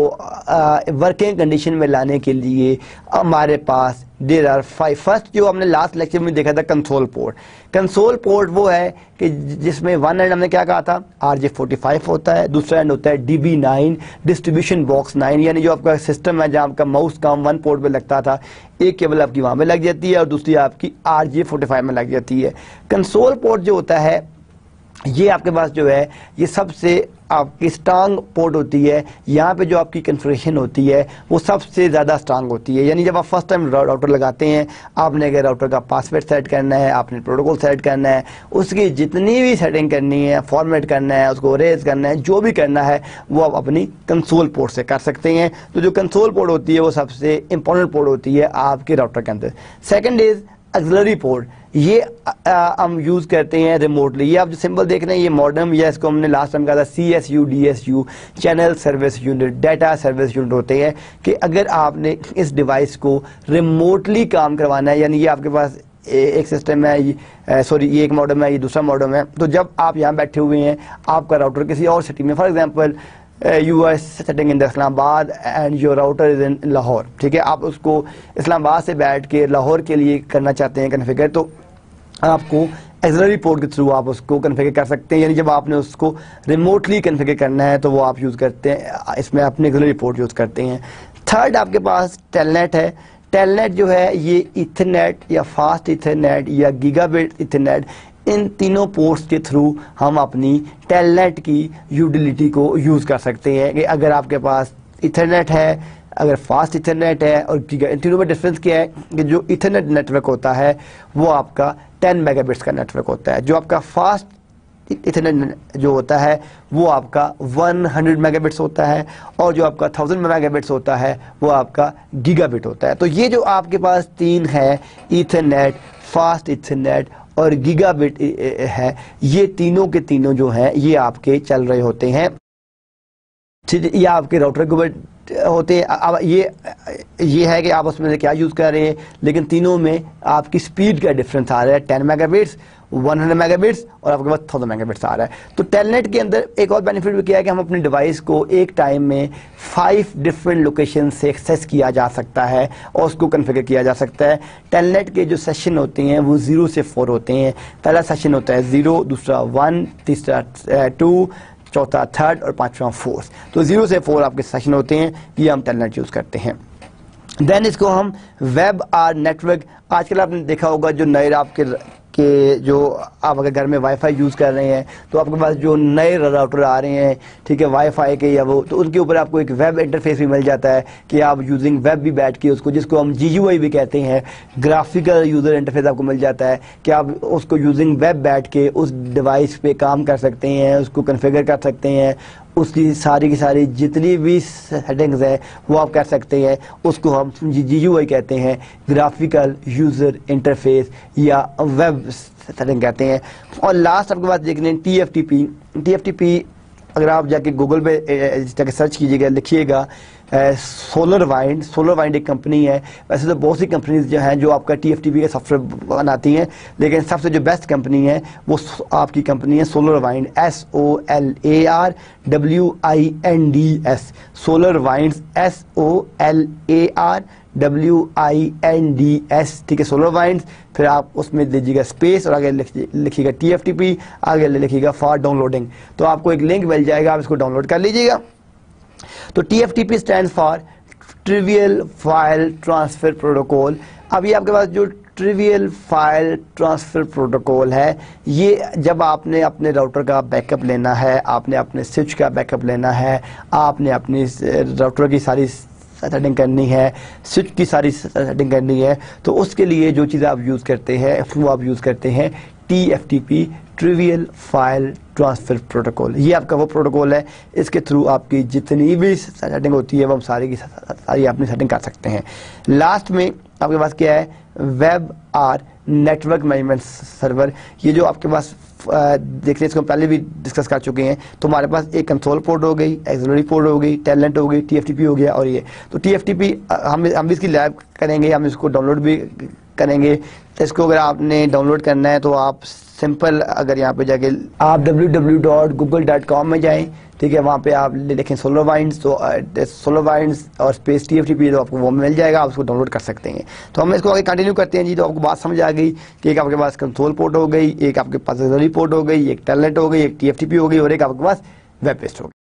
ورکنگ کنڈیشن میں لانے کے لیے ہمارے پاس دیر آر فائیو. فرسٹ جو ہم نے لاسٹ لیکچر میں دیکھا تھا کنسول پورٹ. کنسول پورٹ وہ ہے کہ جس میں ون اینڈ ہم نے کیا کہا تھا آر جے فورٹی فائیو ہوتا ہے, دوسرا اینڈ ہوتا ہے D B nine distribution box nine, یعنی جو آپ کا سسٹم ہے جہاں آپ کا ماؤس کام ون پورٹ پہ لگتا تھا, ایک کیبل آپ کی وہاں پہ لگ جاتی ہے اور دوسری آپ کی آر جے فورٹی فائیو میں لگ جاتی ہے. کنسول پورٹ جو ہوتا ہے یہ آپ کے پاس جو ہے یہ سب سے آپ کی اسٹرانگ پورٹ ہوتی ہے. یہاں پہ جو آپ کی کنفیگریشن ہوتی ہے وہ سب سے زیادہ اسٹرانگ ہوتی ہے. یعنی جب آپ فرسٹ ٹائم راؤٹر لگاتے ہیں, آپ نے اگر راؤٹر کا پاسورڈ سیٹ کرنا ہے, آپ نے پروٹوکول سیٹ کرنا ہے, اس کی جتنی بھی سیٹنگ کرنی ہے, فارمیٹ کرنا ہے, اس کو ریز کرنا ہے, جو بھی کرنا ہے وہ آپ اپنی کنسول پورٹ سے کر سکتے ہیں. تو جو کنسول پورٹ ہوتی ہے وہ سب سے امپورٹنٹ پورٹ ہوتی ہے آپ کے راؤٹر کے اندر. Second is ایکسلری port. یہ ہم یوز کرتے ہیں ریموٹلی. یہ آپ جو سمبل دیکھ رہے ہیں یہ ماڈرم, یا اس کو ہم نے لاسٹ ٹائم کہا تھا C S U D S U, channel service unit, data service unit ہوتے ہیں کہ اگر آپ نے اس ڈیوائس کو ریموٹلی کام کروانا ہے, یعنی یہ آپ کے پاس ایک سسٹم ہے, سوری یہ ایک ماڈم ہے, یہ دوسرا ماڈم ہے, تو جب آپ یہاں بیٹھے ہوئے ہیں آپ کا راؤٹر کسی اور سٹی میں, for example you are sitting in Islamabad and your router is in Lahore, ٹھیک ہے, آپ اس کو اسلام آباد سے بیٹھ کے لاہور کے لیے کرنا چاہتے ہیں کنفیگر, تو آپ کو ایکسلری پورٹ کے تھرو آپ اس کو کنفیگر کر سکتے ہیں. یعنی جب آپ نے اس کو ریموٹلی کنفیگر کرنا ہے تو وہ آپ یوز کرتے ہیں, اس میں اپنے ایکسلری پورٹ یوز کرتے ہیں. تھرڈ آپ کے پاس ٹیلنیٹ ہے. ٹیلنیٹ جو ہے یہ ایتھرنیٹ یا فاسٹ ایتھرنیٹ یا گیگا بٹ ایتھرنیٹ, ان تینوں پورٹس کے تھرو ہم اپنی ٹیلنیٹ کی یوٹیلیٹی کو یوز کر سکتے ہیں. کہ اگر آپ کے پاس ایتھرنیٹ ہے, اگر فاسٹ ایتھرنیٹ ہے اور گیگا, ان تینوں میں ڈفرینس کیا ہے کہ جو ایتھرنیٹ نیٹ ورک ہوتا ہے وہ آپ کا ٹین میگا بٹس کا نیٹ ورک ہوتا ہے, جو آپ کا فاسٹ ایتھرنیٹ جو ہوتا ہے وہ آپ کا ون ہنڈریڈ میگا بٹس ہوتا ہے, اور جو آپ کا تھاؤزینڈ میگا بٹس ہوتا ہے وہ آپ کا گیگا بٹ ہوتا ہے. تو یہ جو آپ کے پاس تین ہے, ایتھرنیٹ, فاسٹ ایتھرنیٹ اور گیگا بٹ ہے, یہ تینوں کے تینوں جو ہیں یہ آپ کے چل رہے ہوتے ہیں, یہ آپ کے راؤٹر کو ہوتے ہیں. اب یہ یہ ہے کہ آپ اس میں سے کیا یوز کر رہے ہیں, لیکن تینوں میں آپ کی سپیڈ کا ڈفرنس آ رہا ہے, ten megabits, one hundred megabits اور آپ کے پاس تھاؤزینڈ میگا بٹس آ رہا ہے. تو ٹیلنیٹ کے اندر ایک اور بینیفٹ بھی کیا ہے کہ ہم اپنے ڈیوائس کو ایک ٹائم میں فائیو ڈفرینٹ لوکیشن سے ایکسیس کیا جا سکتا ہے اور اس کو کنفیگر کیا جا سکتا ہے. ٹیلنیٹ کے جو سیشن ہوتے ہیں وہ زیرو سے فور ہوتے ہیں. پہلا سیشن ہوتا ہے زیرو, دوسرا ون, تیسرا ٹو, چوتھا تھرڈ اور پانچواں فورتھ. تو زیرو سے فور آپ کے سیشن ہوتے ہیں, یہ ہم ٹیلنیٹ یوز کرتے ہیں. دین اس کو ہم ویب آر نیٹورک, آج کل آپ نے دیکھا ہوگا جو نئے آپ کے کہ جو آپ اگر گھر میں وائی فائی یوز کر رہے ہیں تو آپ کے پاس جو نئے راؤٹر آ رہے ہیں, ٹھیک ہے, وائی فائی کے یا وہ, تو ان کے اوپر آپ کو ایک ویب انٹرفیس بھی مل جاتا ہے کہ آپ یوزنگ ویب بھی بیٹھ کے اس کو, جس کو ہم جی یو آئی بھی کہتے ہیں, گرافیکل یوزر انٹرفیس آپ کو مل جاتا ہے کہ آپ اس کو یوزنگ ویب بیٹھ کے اس ڈیوائس پہ کام کر سکتے ہیں, اس کو کنفیگر کر سکتے ہیں, اس کی ساری کی ساری جتنی بھی سیٹنگز ہیں وہ آپ کر سکتے ہیں. اس کو ہم جی یو آئی کہتے ہیں, گرافیکل یوزر انٹرفیس یا ویب سیٹنگ کہتے ہیں. اور لاسٹ آپ کے پاس دیکھ لیں T F T P. T F T P اگر آپ جا کے گوگل پہ جا کے سرچ کیجیے گا, لکھیے گا سولر وائنڈ. سولر وائنڈ ایک کمپنی ہے, ویسے تو بہت سی کمپنیز جو ہیں جو آپ کا ٹی ایف ٹی پی کا سافٹ ویئر بناتی ہیں, لیکن سب سے جو بیسٹ کمپنی ہے وہ آپ کی کمپنی ہے solar wind, S O L A R W I N D S. Solar wind, S O L A R W I N D S, ٹھیک ہے, سولر وائنڈ. پھر آپ اس میں دیجیے گا اسپیس اور آگے لکھیے گا ٹی ایف ٹی پی, آگے لکھیے گا فار ڈاؤن لوڈنگ. تو آپ کو ایک لنک مل جائے گا, آپ اس کو ڈاؤن لوڈ کر لیجیے گا. تو T F T P stand for trivial file transfer protocol. اب یہ آپ کے پاس جو ٹریویل فائل ٹرانسفر پروٹوکول ہے, یہ جب آپ نے اپنے راؤٹر کا بیک اپ لینا ہے, آپ نے اپنے سوئچ کا بیک اپ لینا ہے, آپ نے اپنی راؤٹر کی ساری سیٹنگ کرنی ہے, سوئچ کی ساری سیٹنگ کرنی ہے, تو اس کے لیے جو چیز آپ یوز کرتے ہیں وہ آپ یوز کرتے ہیں T F T P, trivial file transfer protocol. یہ آپ کا وہ پروٹوکول ہے, اس کے تھرو آپ کی جتنی بھی سیٹنگ ہوتی ہے وہ ہم ساری کی ساری اپنی سیٹنگ کر سکتے ہیں. لاسٹ میں آپ کے پاس کیا ہے, web or network management server. یہ جو آپ کے پاس دیکھ لیں, اس کو پہلے بھی ڈسکس کر چکے ہیں. تو ہمارے پاس ایک کنسول پورٹ ہو گئی, ایکسلری پورٹ ہو گئی, ٹیلنٹ ہو گئی, ٹی ایف ٹی پی ہو گیا, اور یہ تو ٹی ایف ٹی پی ہم ہم بھی اس کی لیب کریں گے, ہم اس کو ڈاؤن لوڈ بھی کریں گے. اس کو اگر آپ نے ڈاؤن لوڈ کرنا ہے تو آپ سمپل اگر یہاں پہ جا کے آپ W W dot Google dot com میں جائیں, ٹھیک ہے, وہاں پہ آپ لکھیں سولر وائنڈس, تو سولر وائنڈس اور space T F T P تو آپ کو وہ مل جائے گا, آپ اس کو ڈاؤن لوڈ کر سکتے ہیں. تو ہم اس کو آگے کنٹینیو کرتے ہیں جی. تو آپ کو بات سمجھ آ گئی کہ ایک آپ کے پاس کنسول پورٹ ہو گئی, ایک آپ کے پاس ایکسلری پورٹ ہو گئی, ایک ٹیلنٹ ہو گئی, ایک ٹی ایف ٹی پی ہو گئی, اور ایک آپ کے پاس ویب پیسٹ ہو گئی.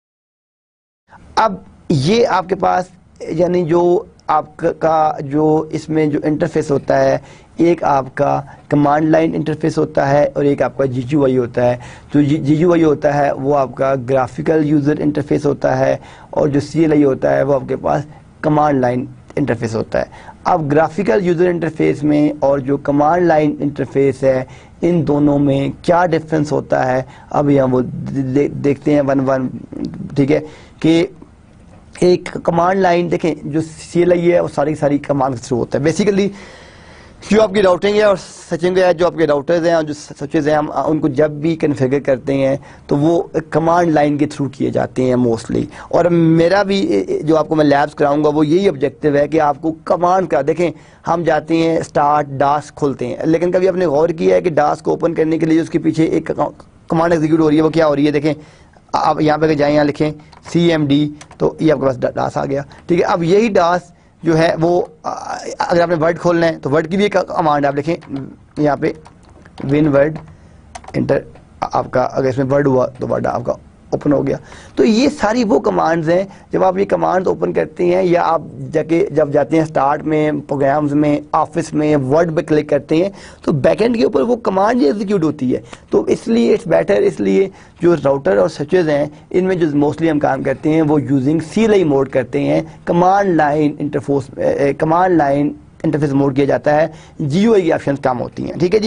اب یہ آپ کے پاس یعنی جو آپ کا جو اس میں جو انٹرفیس ہوتا ہے, ایک آپ کا کمانڈ لائن انٹرفیس ہوتا ہے اور ایک آپ کا جی یو آئی ہوتا ہے. جو جی یو آئی ہوتا ہے وہ آپ کا گرافیکل یوزر انٹرفیس ہوتا ہے, اور جو سی ایل آئی ہوتا ہے وہ آپ کے پاس کمانڈ لائن انٹرفیس ہوتا ہے. اب گرافیکل یوزر انٹرفیس میں اور جو کمانڈ لائن انٹرفیس ہے ان دونوں میں کیا ڈفرینس ہوتا ہے, ابھی ہم وہ دیکھتے ہیں ون ون, ٹھیک ہے. کہ ایک کمانڈ لائن دیکھیں جو سی ایل آئی ہے وہ ساری ساری کمانڈ کے تھرو ہوتا ہے. بیسیکلی جو آپ کی راؤٹنگ ہے اور سچنگ ہے, جو آپ کے راؤٹرز ہیں اور جو سوئچز ہیں, ہم ان کو جب بھی کنفیگر کرتے ہیں تو وہ کمانڈ لائن کے تھرو کیے جاتے ہیں موسٹلی. اور میرا بھی جو آپ کو میں لیبس کراؤں گا وہ یہی آبجیکٹیو ہے کہ آپ کو کمانڈ کا دیکھیں, ہم جاتے ہیں اسٹارٹ ڈاس کھولتے ہیں, لیکن کبھی آپ نے غور کیا ہے کہ ڈاس کو اوپن کرنے کے لیے اس کے پیچھے ایک کمانڈ ایگزیکیوٹ ہو رہی ہے, وہ کیا ہو رہی ہے؟ دیکھیں آپ یہاں پہ جائیں, یہاں لکھیں سی ایم ڈی, تو یہ آپ کے پاس ڈاس آ گیا, ٹھیک ہے. اب یہی ڈاس جو ہے وہ اگر آپ نے ورڈ کھولنا ہے تو ورڈ کی بھی ایک کمانڈ آپ لکھیں یہاں پہ ون ورڈ انٹر, آپ کا اگر اس میں ورڈ ہوا تو ورڈ آپ کا اوپن ہو گیا. تو یہ ساری وہ کمانڈز ہیں جب آپ یہ کمانڈز اوپن کرتے ہیں, یا آپ جا کے جب جاتے ہیں اسٹارٹ میں, پروگرامز میں, آفس میں, ورڈ پہ کلک کرتے ہیں تو بیک اینڈ کے اوپر وہ کمانڈ جو ایگزیکیوٹ ہوتی ہے. تو اس لیے اٹس بیٹر, اس لیے جو راؤٹر اور سوئچز ہیں ان میں جو موسٹلی ہم کام کرتے ہیں وہ using C L I mode کرتے ہیں, command line interface command line interface mode کیا جاتا ہے, جی یو آئی کی آپشنز کام ہوتی ہیں, ٹھیک ہے جی.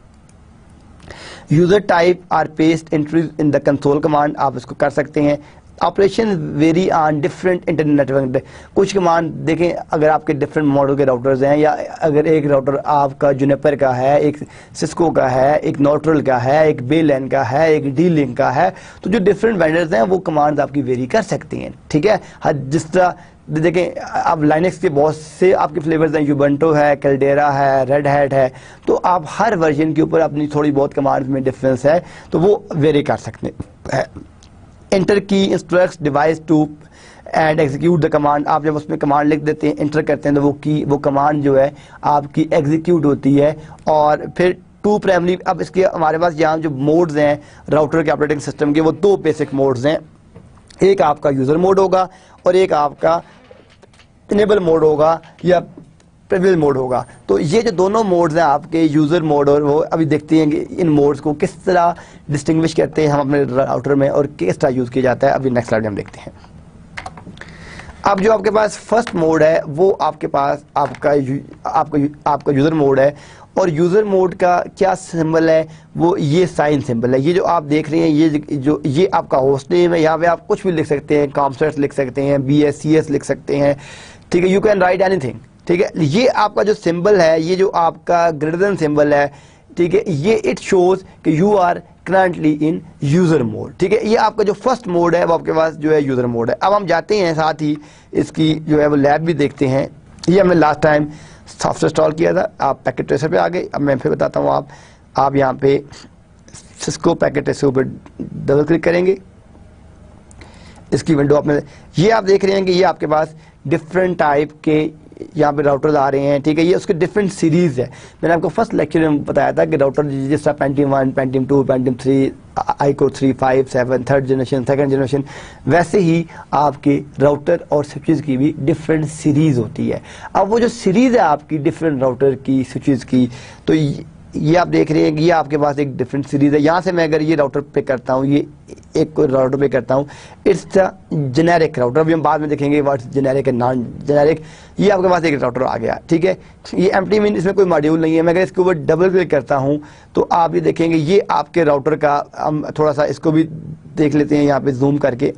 User type or paste entries in the console command, آپ اس کو کر سکتے ہیں. Operation vary on different internet work, کچھ کمانڈ دیکھیں اگر آپ کے ڈفرینٹ ماڈل کے راؤٹرز ہیں, یا اگر ایک راؤٹر آپ کا جونیپر کا ہے, ایک سسکو کا ہے, ایک نوٹرل کا ہے, ایک بے لین کا ہے, ایک ڈی لنک کا ہے, تو جو ڈفرینٹ وینڈرز ہیں وہ کمانڈز آپ کی ویری کر سکتی ہیں, ٹھیک ہے. جس طرح دیکھیں اب لائنکس کے بہت سے آپ کے فلیورز ہیں, یوبنٹو ہے, کیلڈیرا ہے, ریڈ ہیٹ ہے, تو آپ ہر ورژن کے اوپر اپنی تھوڑی بہت کمانڈز میں ڈفرینس ہے تو وہ ویری کر سکتے ہیں. Enter key instructs device to and execute the command, آپ جب اس میں کمانڈ لکھ دیتے ہیں, انٹر کرتے ہیں, تو وہ کی وہ کمانڈ جو ہے آپ کی ایگزیکیوٹ ہوتی ہے. اور پھر ٹو پرائمری, اب اس کے ہمارے پاس یہاں جو موڈز ہیں راؤٹر کے آپریٹنگ سسٹم کے, وہ دو بیسک موڈز ہیں. ایک آپ کا یوزر موڈ ہوگا اور ایک آپ کا انیبل موڈ ہوگا یا پریویل موڈ ہوگا. تو یہ جو دونوں موڈز ہیں آپ کے, یوزر موڈ اور وہ, ابھی دیکھتے ہیں کہ ان موڈز کو کس طرح ڈسٹنگوش کرتے ہیں ہم اپنے راؤٹر میں اور کس طرح یوز کیا جاتا ہے. ابھی نیکسٹ سلائیڈ میں ہم دیکھتے ہیں. اب جو آپ کے پاس فرسٹ موڈ ہے وہ آپ کے پاس آپ کا آپ کا آپ کا یوزر موڈ ہے, اور یوزر موڈ کا کیا سمبل ہے, وہ یہ سائن سمبل ہے. یہ جو آپ دیکھ رہے ہیں یہ جو یہ آپ کا ہوسٹ نیم ہے, یہاں پہ آپ کچھ بھی لکھ سکتے ہیں, کامسرٹ لکھ سکتے ہیں, بی ایس سی ایس لکھ سکتے ہیں, ٹھیک ہے. یو کین رائٹ اینی تھنگ, ٹھیک ہے. یہ آپ کا جو سمبل ہے, یہ جو آپ کا گریٹر دین سمبل ہے, ٹھیک ہے, یہ اٹ شوز کہ you are currently in user mode, ٹھیک ہے. یہ آپ کا جو فرسٹ موڈ ہے وہ آپ کے پاس جو ہے یوزر موڈ ہے. اب ہم جاتے ہیں ساتھ ہی اس کی جو ہے وہ لیب بھی دیکھتے ہیں. یہ ہم نے last time software install کیا تھا, آپ پیکٹ ٹریسر پہ آ گئے. اب میں پھر بتاتا ہوں, آپ آپ یہاں پہ سسکو پیکٹ ٹریسر اوپر ڈبل کلک کریں گے, اس کی ونڈو آپ میں یہ آپ دیکھ رہے ہیں کہ یہ آپ کے پاس ڈفرینٹ ٹائپ کے یہاں پہ راؤٹرز آ رہے ہیں, ٹھیک ہے. یہ اس کے ڈفرینٹ سیریز ہے. میں نے آپ کو فرسٹ لیکچر میں بتایا تھا کہ راؤٹر جس طرح Pentium one, Pentium two, Pentium three, I core three, five, seven, third generation, second generation, ویسے ہی آپ کے راؤٹر اور سوئچز کی بھی ڈفرینٹ سیریز ہوتی ہے. اب وہ جو سیریز ہے آپ کی ڈفرینٹ راؤٹر کی, سوئچز کی, تو یہ آپ دیکھ رہے ہیں کہ یہ آپ کے پاس ایک ڈفرینٹ سیریز ہے. یہاں سے میں اگر یہ راؤٹر پہ کرتا ہوں, یہ ایک کوئی راؤٹر پہ کرتا ہوں, اٹس جنیرک راؤٹر. ابھی ہم بعد میں دیکھیں گے what's generic and non generic. یہ آپ کے پاس ایک راؤٹر آ گیا, ٹھیک ہے. یہ ایمٹی مین, اس میں کوئی ماڈیول نہیں ہے. میں اگر اس کے اوپر ڈبل کلک کرتا ہوں تو آپ یہ دیکھیں گے یہ آپ کے راؤٹر کا, ہم تھوڑا سا اس کو بھی دیکھ لیتے ہیں یہاں پہ زوم کر کے.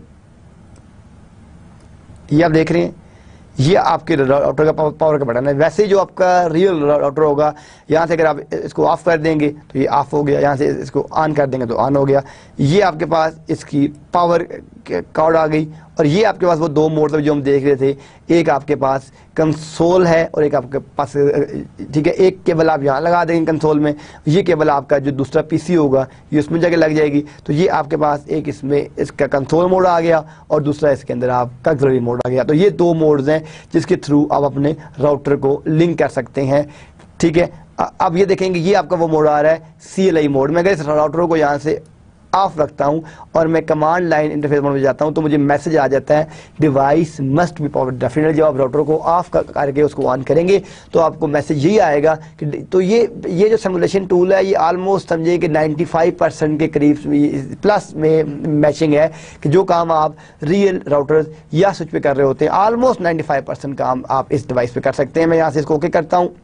یہ آپ دیکھ رہے ہیں یہ آپ کے راؤٹر کا پاور کا بٹن ہے. ویسے جو آپ کا ریئل راؤٹر ہوگا, یہاں سے اگر آپ اس کو آف کر دیں گے تو یہ آف ہو گیا, یہاں سے اس کو آن کر دیں گے تو آن ہو گیا. یہ آپ کے پاس اس کی پاور کارڈ آ گئی, اور یہ آپ کے پاس وہ دو موڈ جو ہم دیکھ رہے تھے، ایک آپ کے پاس کنسول ہے اور ایک آپ کے پاس ٹھیک ہے، ایک کیبل آپ یہاں لگا دیں گے کنسول میں، یہ کیبل آپ کا جو دوسرا پی سی ہوگا یہ اس میں جا کے لگ جائے گی. تو یہ آپ کے پاس ایک اس میں اس کا کنسول موڈ آ گیا اور دوسرا اس کے اندر آپ کا آکسیلری موڈ آ گیا. تو یہ دو موڈز ہیں جس کے تھرو آپ اپنے راؤٹر کو لنک کر سکتے ہیں. ٹھیک ہے، اب یہ دیکھیں گے یہ آپ کا وہ موڈ آ رہا ہے سی ایل آئی موڈ. میں اگر اس راؤٹر کو یہاں سے آف رکھتا ہوں اور میں کمانڈ لائن انٹرفیس موڈ میں جاتا ہوں تو مجھے میسج آ جاتا ہے device must be power. Definitely جب آپ راؤٹر کو آف کر کے اس کو آن کریں گے تو آپ کو میسج یہی آئے گا کہ تو یہ یہ جو سیمولیشن ٹول ہے یہ آلموسٹ سمجھیں کہ نائنٹی فائیو پرسینٹ کے قریب پلس میں میچنگ ہے کہ جو کام آپ ریئل راؤٹرز یا سوئچ پہ کر رہے ہوتے ہیں آلموسٹ نائنٹی فائیو پرسینٹ کام آپ اس ڈیوائس پہ کر سکتے ہیں. میں یہاں سے اس کو اوکے کرتا ہوں.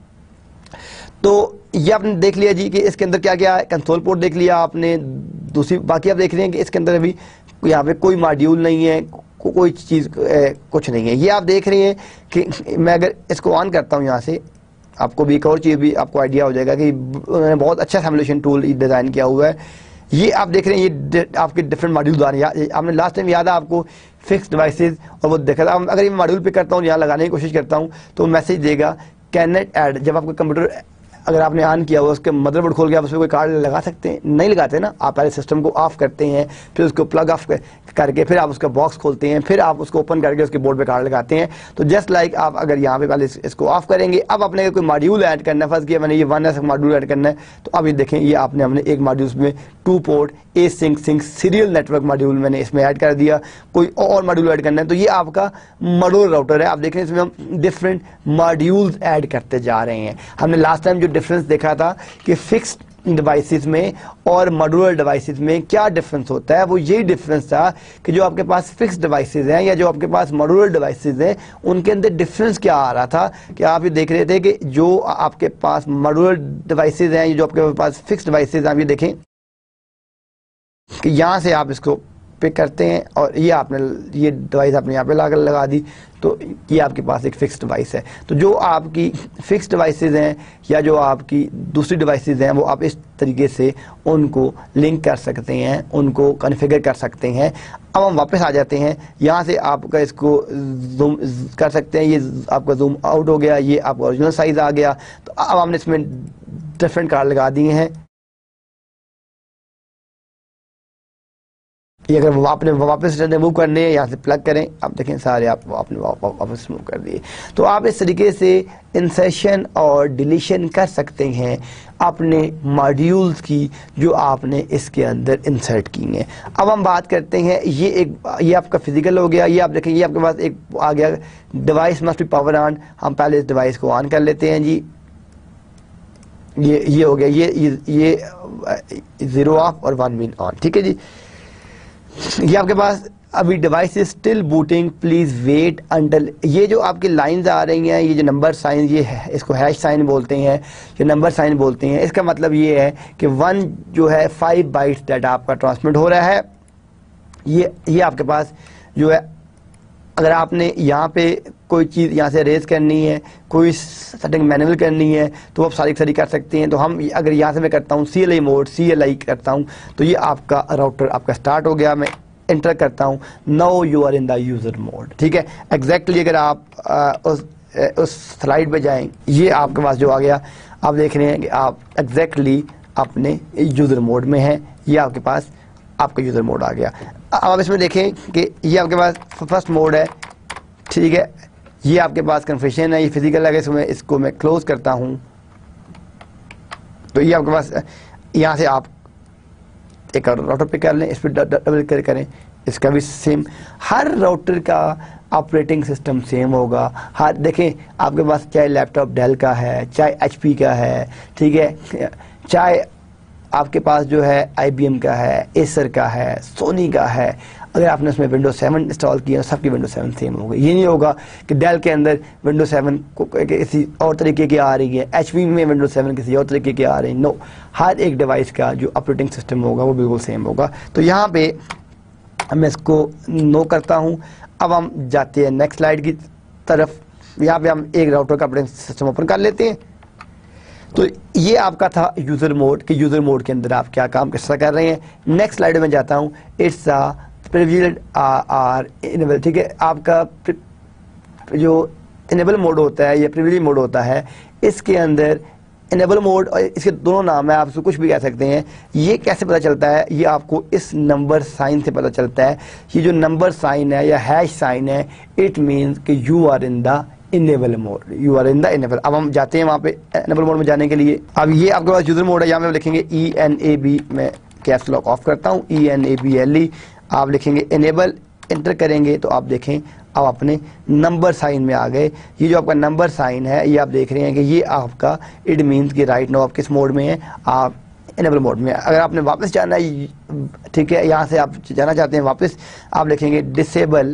تو یہ آپ نے دیکھ لیا جی کہ اس کے اندر کیا کیا ہے، کنسول پورٹ دیکھ لیا آپ نے. دوسری باقی آپ دیکھ رہے ہیں کہ اس کے اندر ابھی یہاں پہ کوئی ماڈیول نہیں ہے، کوئی چیز کچھ نہیں ہے. یہ آپ دیکھ رہے ہیں کہ میں اگر اس کو آن کرتا ہوں یہاں سے، آپ کو بھی ایک اور چیز بھی آپ کو آئیڈیا ہو جائے گا کہ انہوں نے بہت اچھا سیمولیشن ٹول ڈیزائن کیا ہوا ہے. یہ آپ دیکھ رہے ہیں یہ آپ کے ڈفرینٹ ماڈیول آ رہے ہیں. آپ نے لاسٹ ٹائم یاد ہے آپ کو فکس ڈیوائسز اور وہ دیکھا تھا. اگر یہ ماڈیول پہ کرتا ہوں یہاں لگانے کی کوشش کرتا ہوں تو میسج دے گا کین ناٹ ایڈ. جب آپ کا کمپیوٹر اگر آپ نے آن کیا ہوا اس کے مدر بورڈ کھول کے آپ اس میں کوئی کارڈ لگا سکتے ہیں؟ نہیں لگاتے نا. آپ پہلے سسٹم کو آف کرتے ہیں، پھر اس کو پلگ آف کر کے پھر آپ اس کا باکس کھولتے ہیں، پھر آپ اس کو اوپن کر کے اس کے بورڈ پہ کارڈ لگاتے ہیں. تو جسٹ لائک آپ اگر یہاں پہ پہلے اس کو آف کریں گے، اب آپ نے کوئی ماڈیول ایڈ کرنا ہے، فرض کیا میں نے یہ ون ایس ماڈیول ایڈ کرنا ہے تو اب یہ دیکھیں یہ آپ نے ہم نے ایک ماڈیول میں two port async sync serial network module میں نے اس میں ایڈ کر دیا. کوئی اور ماڈیول ایڈ کرنا ہے تو یہ آپ کا ماڈیول راؤٹر ہے. آپ دیکھ رہے ہیں اس میں ہم ڈفرینٹ ماڈیولز ایڈ کرتے جا رہے ہیں. ہم نے لاسٹ ٹائم جو ڈفرینس دیکھا تھا کہ فکسڈ ڈیوائسز میں اور ماڈیولر ڈیوائسز میں کیا ڈفرنس ہوتا ہے، وہ یہی ڈفرنس تھا کہ جو آپ کے پاس فکسڈ ڈیوائسز ہیں یا جو آپ کے پاس ماڈیولر ڈیوائسز ہیں ان کے اندر ڈفرنس کیا آ رہا تھا کہ آپ یہ دیکھ رہے تھے کہ جو آپ کے پاس ماڈیولر ڈیوائسز ہیں، جو آپ کے پاس فکسڈ ڈیوائسز ہیں، آپ یہ دیکھیں کہ یہاں سے آپ اس کو پک کرتے ہیں اور یہ آپ نے یہ ڈیوائس آپ نے یہاں پہ لا کر لگا دی تو یہ آپ کے پاس ایک فکس ڈیوائس ہے. تو جو آپ کی فکس ڈیوائسز ہیں یا جو آپ کی دوسری ڈیوائسز ہیں وہ آپ اس طریقے سے ان کو لنک کر سکتے ہیں، ان کو کنفیگر کر سکتے ہیں. اب ہم واپس آ جاتے ہیں یہاں سے آپ کا اس کو زوم کر سکتے ہیں. یہ آپ کا زوم آؤٹ ہو گیا، یہ آپ کا اوریجنل سائز آ گیا. تو اب ہم نے اس میں ڈفرینٹ کارڈ لگا دیے ہیں. یہ اگر آپ نے واپس ریموو کرنے ہیں یہاں سے پلگ کریں، آپ دیکھیں سارے آپ آپ نے واپس ریموو کر دیے. تو آپ اس طریقے سے انسرشن اور ڈیلیشن کر سکتے ہیں اپنے ماڈیولز کی جو آپ نے اس کے اندر انسرٹ کی ہیں. اب ہم بات کرتے ہیں یہ ایک یہ آپ کا فزیکل ہو گیا. یہ آپ دیکھیں یہ آپ کے پاس ایک آ گیا device must be power on. ہم پہلے اس ڈیوائس کو آن کر لیتے ہیں جی. یہ یہ ہو گیا یہ یہ زیرو آف اور ون مین آن. ٹھیک ہے جی. یہ آپ کے پاس ابھی device is still booting please wait until. یہ جو آپ کی لائنز آ رہی ہیں، یہ جو نمبر سائن، یہ ہے اس کو ہیش سائن بولتے ہیں، جو نمبر سائن بولتے ہیں. اس کا مطلب یہ ہے کہ ون جو ہے فائیو بائٹس ڈیٹا آپ کا ٹرانسمٹ ہو رہا ہے. یہ یہ آپ کے پاس جو ہے اگر آپ نے یہاں پہ کوئی چیز یہاں سے ریز کرنی ہے، کوئی سیٹنگ مینول کرنی ہے تو آپ ساری ساری کر سکتے ہیں. تو ہم اگر یہاں سے میں کرتا ہوں C L I mode C L I کرتا ہوں تو یہ آپ کا راؤٹر آپ کا سٹارٹ ہو گیا. میں انٹر کرتا ہوں now you are in the user mode. ٹھیک ہے. ایگزیکٹلی اگر آپ اس اس سلائڈ پہ جائیں یہ آپ کے پاس جو آ گیا آپ دیکھ رہے ہیں کہ آپ ایگزیکٹلی اپنے یوزر موڈ میں ہیں. یہ آپ کے پاس آپ کا یوزر موڈ آ گیا. اب آپ اس میں دیکھیں کہ یہ آپ کے پاس فرسٹ موڈ ہے. ٹھیک ہے. یہ آپ کے پاس کنفیشن ہے، یہ فزیکل ہے. اس میں اس کو میں کلوز کرتا ہوں تو یہ آپ کے پاس یہاں سے آپ ایک راؤٹر پہ کر لیں، اس پہ ڈبل کلک کریں. اس کا بھی سیم، ہر راؤٹر کا آپریٹنگ سسٹم سیم ہوگا. ہر دیکھیں آپ کے پاس چاہے لیپ ٹاپ ڈیل کا ہے، چاہے ایچ پی کا ہے، ٹھیک ہے، چاہے آپ کے پاس جو ہے آئی بی ایم کا ہے، ایسر کا ہے، سونی کا ہے. اگر آپ نے اس میں ونڈو سیون انسٹال کیا سب کی ونڈو سیون سیم ہوگا. یہ نہیں ہوگا کہ ڈیل کے اندر ونڈو سیون کسی اور طریقے کی آ رہی ہے، ایچ پی میں ونڈو سیون کسی اور طریقے کی آ رہی ہے. نو، ہر ایک ڈیوائس کا جو آپریٹنگ سسٹم ہوگا وہ بالکل سیم ہوگا. تو یہاں پہ میں اس کو نو کرتا ہوں. اب ہم جاتے ہیں نیکسٹ سلائڈ کی طرف. یہاں پہ ہم ایک راؤٹر کا آپریٹنگ سسٹم اوپن کر لیتے ہیں. تو یہ آپ کا تھا یوزر موڈ کہ یوزر موڈ کے اندر آپ کیا کام کس طرح کر رہے ہیں. نیکسٹ سلائڈ میں جاتا ہوں. It's privileged are enable. ٹھیک ہے, آپ کا جو انیبل موڈ ہوتا ہے یا پریویلیج موڈ ہوتا ہے, اس کے اندر انیبل موڈ اور اس کے دونوں نام ہیں, آپ سے کچھ بھی کہہ سکتے ہیں. یہ کیسے پتہ چلتا ہے؟ یہ آپ کو اس نمبر سائن سے پتہ چلتا ہے. یہ جو نمبر سائن ہے یا ہیش سائن ہے, اٹ مینس کہ you are in the enable mode, you are in the enable. اب ہم جاتے ہیں وہاں پہ انیبل موڈ میں جانے کے لیے. اب یہ آپ کے پاس یوزر موڈ ہے, یہاں پہ لکھیں گے ای این اے بی, میں کیپس لاک آف کرتا ہوں, E N A B L E, آپ لکھیں گے انیبل, انٹر کریں گے تو آپ دیکھیں اب اپنے نمبر سائن میں آ گئے. یہ جو آپ کا نمبر سائن ہے یہ آپ دیکھ رہے ہیں کہ یہ آپ کا اٹ مینس کہ رائٹ نو آپ کس موڈ میں ہیں, آپ انیبل موڈ میں. اگر آپ نے واپس جانا ہے, ٹھیک ہے, یہاں سے آپ جانا چاہتے ہیں واپس, آپ لکھیں گے ڈسیبل,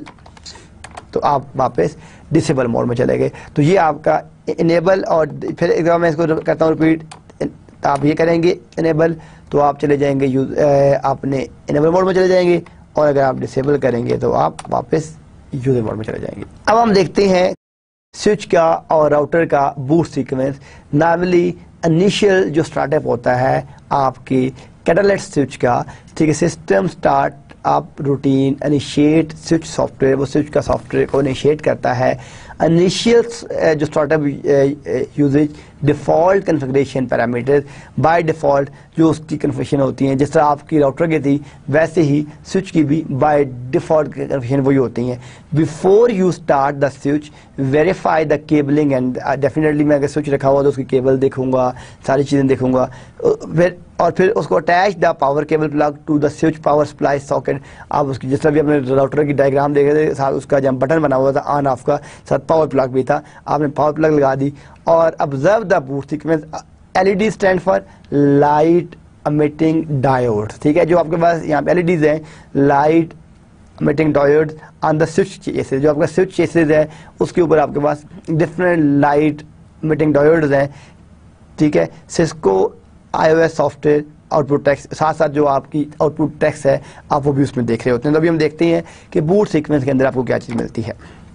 تو آپ واپس ڈسیبل موڈ میں چلے گئے. تو یہ آپ کا انیبل, اور پھر ایک دفعہ میں اس کو کرتا ہوں ریپیٹ, آپ یہ کریں گے انیبل تو آپ چلے جائیں گے یوز اپنے انیبل موڈ میں چلے جائیں گے, اور اگر آپ ڈسیبل کریں گے تو آپ واپس یوزر موڈ میں چلے جائیں گے. اب ہم دیکھتے ہیں سوئچ کا اور راؤٹر کا بوٹ سیکوینس. نارملی انیشیل جو سٹارٹ اپ ہوتا ہے آپ کی کیٹالیٹ سوئچ کا, ٹھیک ہے, system start up routine initiate switch software, وہ سوئچ کا سافٹ ویئر کو انیشیٹ کرتا ہے. انیشیل جو start up usage default configuration parameter, by default جو اس کی کنفیگریشن ہوتی ہیں, جس طرح آپ کی راؤٹر کی تھی ویسے ہی سوئچ کی بھی بائی ڈیفالٹ کنفیگریشن وہی ہوتی ہیں. Before you start the switch verify the cabling, and definitely میں اگر سوئچ رکھا ہوا تو اس کی کیبل دیکھوں گا, ساری چیزیں دیکھوں گا, پھر اور پھر اس کو attach the power cable plug to the switch power supply socket. آپ اس کی جس طرح بھی اپنے راؤٹر کی ڈائیگرام دیکھے تھے, ساتھ اس کا جب بٹن بنا ہوا تھا آن آف کا, ساتھ پاور پلگ بھی تھا, آپ نے پاور پلگ لگا دی. اور observe the boot sequence, L E D stand for light emitting diode, ٹھیک ہے, جو آپ کے پاس یہاں پہ ایل ای ڈیز ہیں, light emitting diode on the switch chassis, جو آپ کا سوئچ چیسز ہے اس کے اوپر آپ کے پاس ڈفرینٹ لائٹ امیٹنگ ڈائیوڈز ہیں, ٹھیک ہے. Cisco I O S software output text, ساتھ ساتھ جو آپ کی آؤٹ پٹ ٹیکس ہے آپ وہ بھی اس میں دیکھ رہے ہوتے ہیں. تو ابھی ہم دیکھتے ہیں کہ بوٹ سیکوینس کے اندر آپ کو کیا چیز ملتی ہے.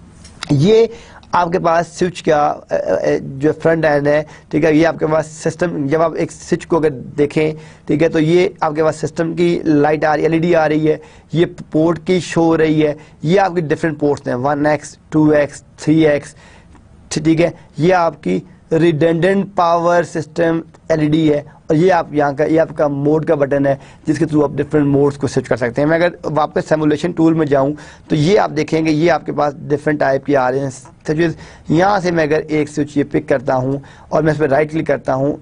یہ آپ کے پاس سوئچ کا جو فرنٹ اینڈ ہے, ٹھیک ہے, یہ آپ کے پاس سسٹم, جب آپ ایک سوئچ کو اگر دیکھیں, ٹھیک ہے, تو یہ آپ کے پاس سسٹم کی لائٹ آ رہی ہے, ایل ای ڈی آ رہی ہے, یہ پورٹ کی شو ہو رہی ہے, یہ آپ کی ڈفرینٹ پورٹس ہیں, one X, two X, three X, ٹھیک ہے, یہ آپ کی redundant power system L E D ہے, اور یہ آپ یہاں کا یہ آپ کا موڈ کا بٹن ہے جس کے تھرو آپ ڈفرینٹ موڈس کو سوئچ کر سکتے ہیں. میں اگر واپس سیمولیشن ٹول میں جاؤں تو یہ آپ دیکھیں گے یہ آپ کے پاس ڈفرینٹ ٹائپ کی آ رہے ہیں سوئچز. یہاں سے میں اگر ایک سوئچ یہ پک کرتا ہوں اور میں اس پہ رائٹ کلک کرتا ہوں,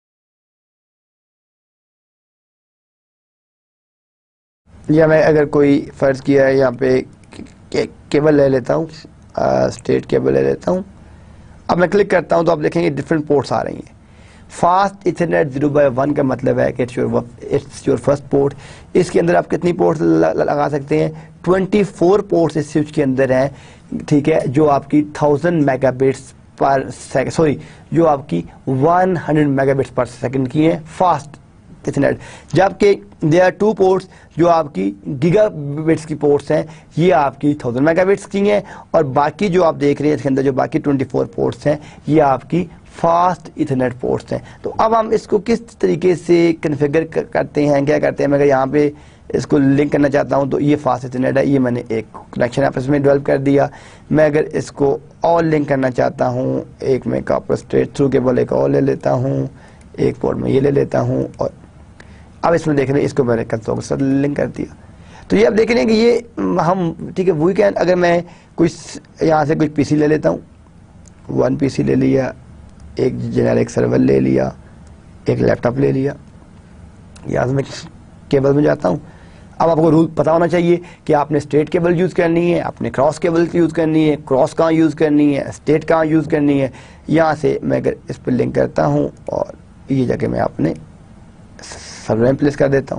یا میں اگر کوئی فرض کیا ہے یہاں پہ کیبل لے لیتا ہوں, اسٹیٹ کیبل لے لیتا ہوں, اب میں کلک کرتا ہوں تو آپ دیکھیں گے ڈفرینٹ پورٹس آ رہی ہیں. Fast ethernet zero by one کا مطلب ہے کہ اٹس یور فرسٹ پورٹ. اس کے اندر آپ کتنی پورٹس لگا سکتے ہیں؟ ٹوینٹی فور پورٹس اس سوئچ کے اندر ہیں, ٹھیک ہے, جو آپ کی thousand megabits per second, sorry جو آپ کی one hundred megabits per second کی ہیں فاسٹ ایتھرنیٹ. جبکہ دے آر ٹو پورٹس جو آپ کی گیگا بٹس کی پورٹس ہیں, یہ آپ کی تھاؤزینڈ میگا بٹس کی ہیں, اور باقی جو آپ دیکھ رہے ہیں اس کے اندر جو باقی ٹوینٹی فور پورٹس ہیں یہ آپ کی فاسٹ ایتھرنیٹ پورٹس ہیں. تو اب ہم اس کو کس طریقے سے کنفیگر کرتے ہیں, کیا کرتے ہیں؟ میں اگر یہاں پہ اس کو لنک کرنا چاہتا ہوں تو یہ فاسٹ ایتھرنیٹ ہے, یہ میں نے ایک کنیکشن آپس میں ڈیولپ کر دیا. میں اگر اس کو اور لنک کرنا چاہتا ہوں, ایک میں کاپر اسٹریٹ تھرو کیبل ایک اور لے لیتا ہوں, ایک پورٹ میں یہ لے لیتا ہوں, اور اب اس میں دیکھ رہے ہیں اس کو میں نے کنسول کے ساتھ لنک کر دیا. تو یہ اب دیکھ رہے ہیں کہ یہ ہم, ٹھیک ہے, وی کین, اگر میں کوئی یہاں سے کوئی پی سی لے لیتا ہوں, ون پی سی لے لیا, ایک جنریک سرور لے لیا, ایک لیپ ٹاپ لے لیا, یہاں سے میں کیبل میں جاتا ہوں. اب آپ کو رول پتہ ہونا چاہیے کہ آپ نے اسٹیٹ کیبل یوز کرنی ہے, آپ نے کراس کیبل یوز کرنی ہے, کراس کہاں یوز کرنی ہے, اسٹیٹ کہاں یوز کرنی ہے. یہاں سے میں اگر اس پہ لنک کرتا ہوں اور یہ جگہ میں اپنے سرور میں پلیس کر دیتا ہوں.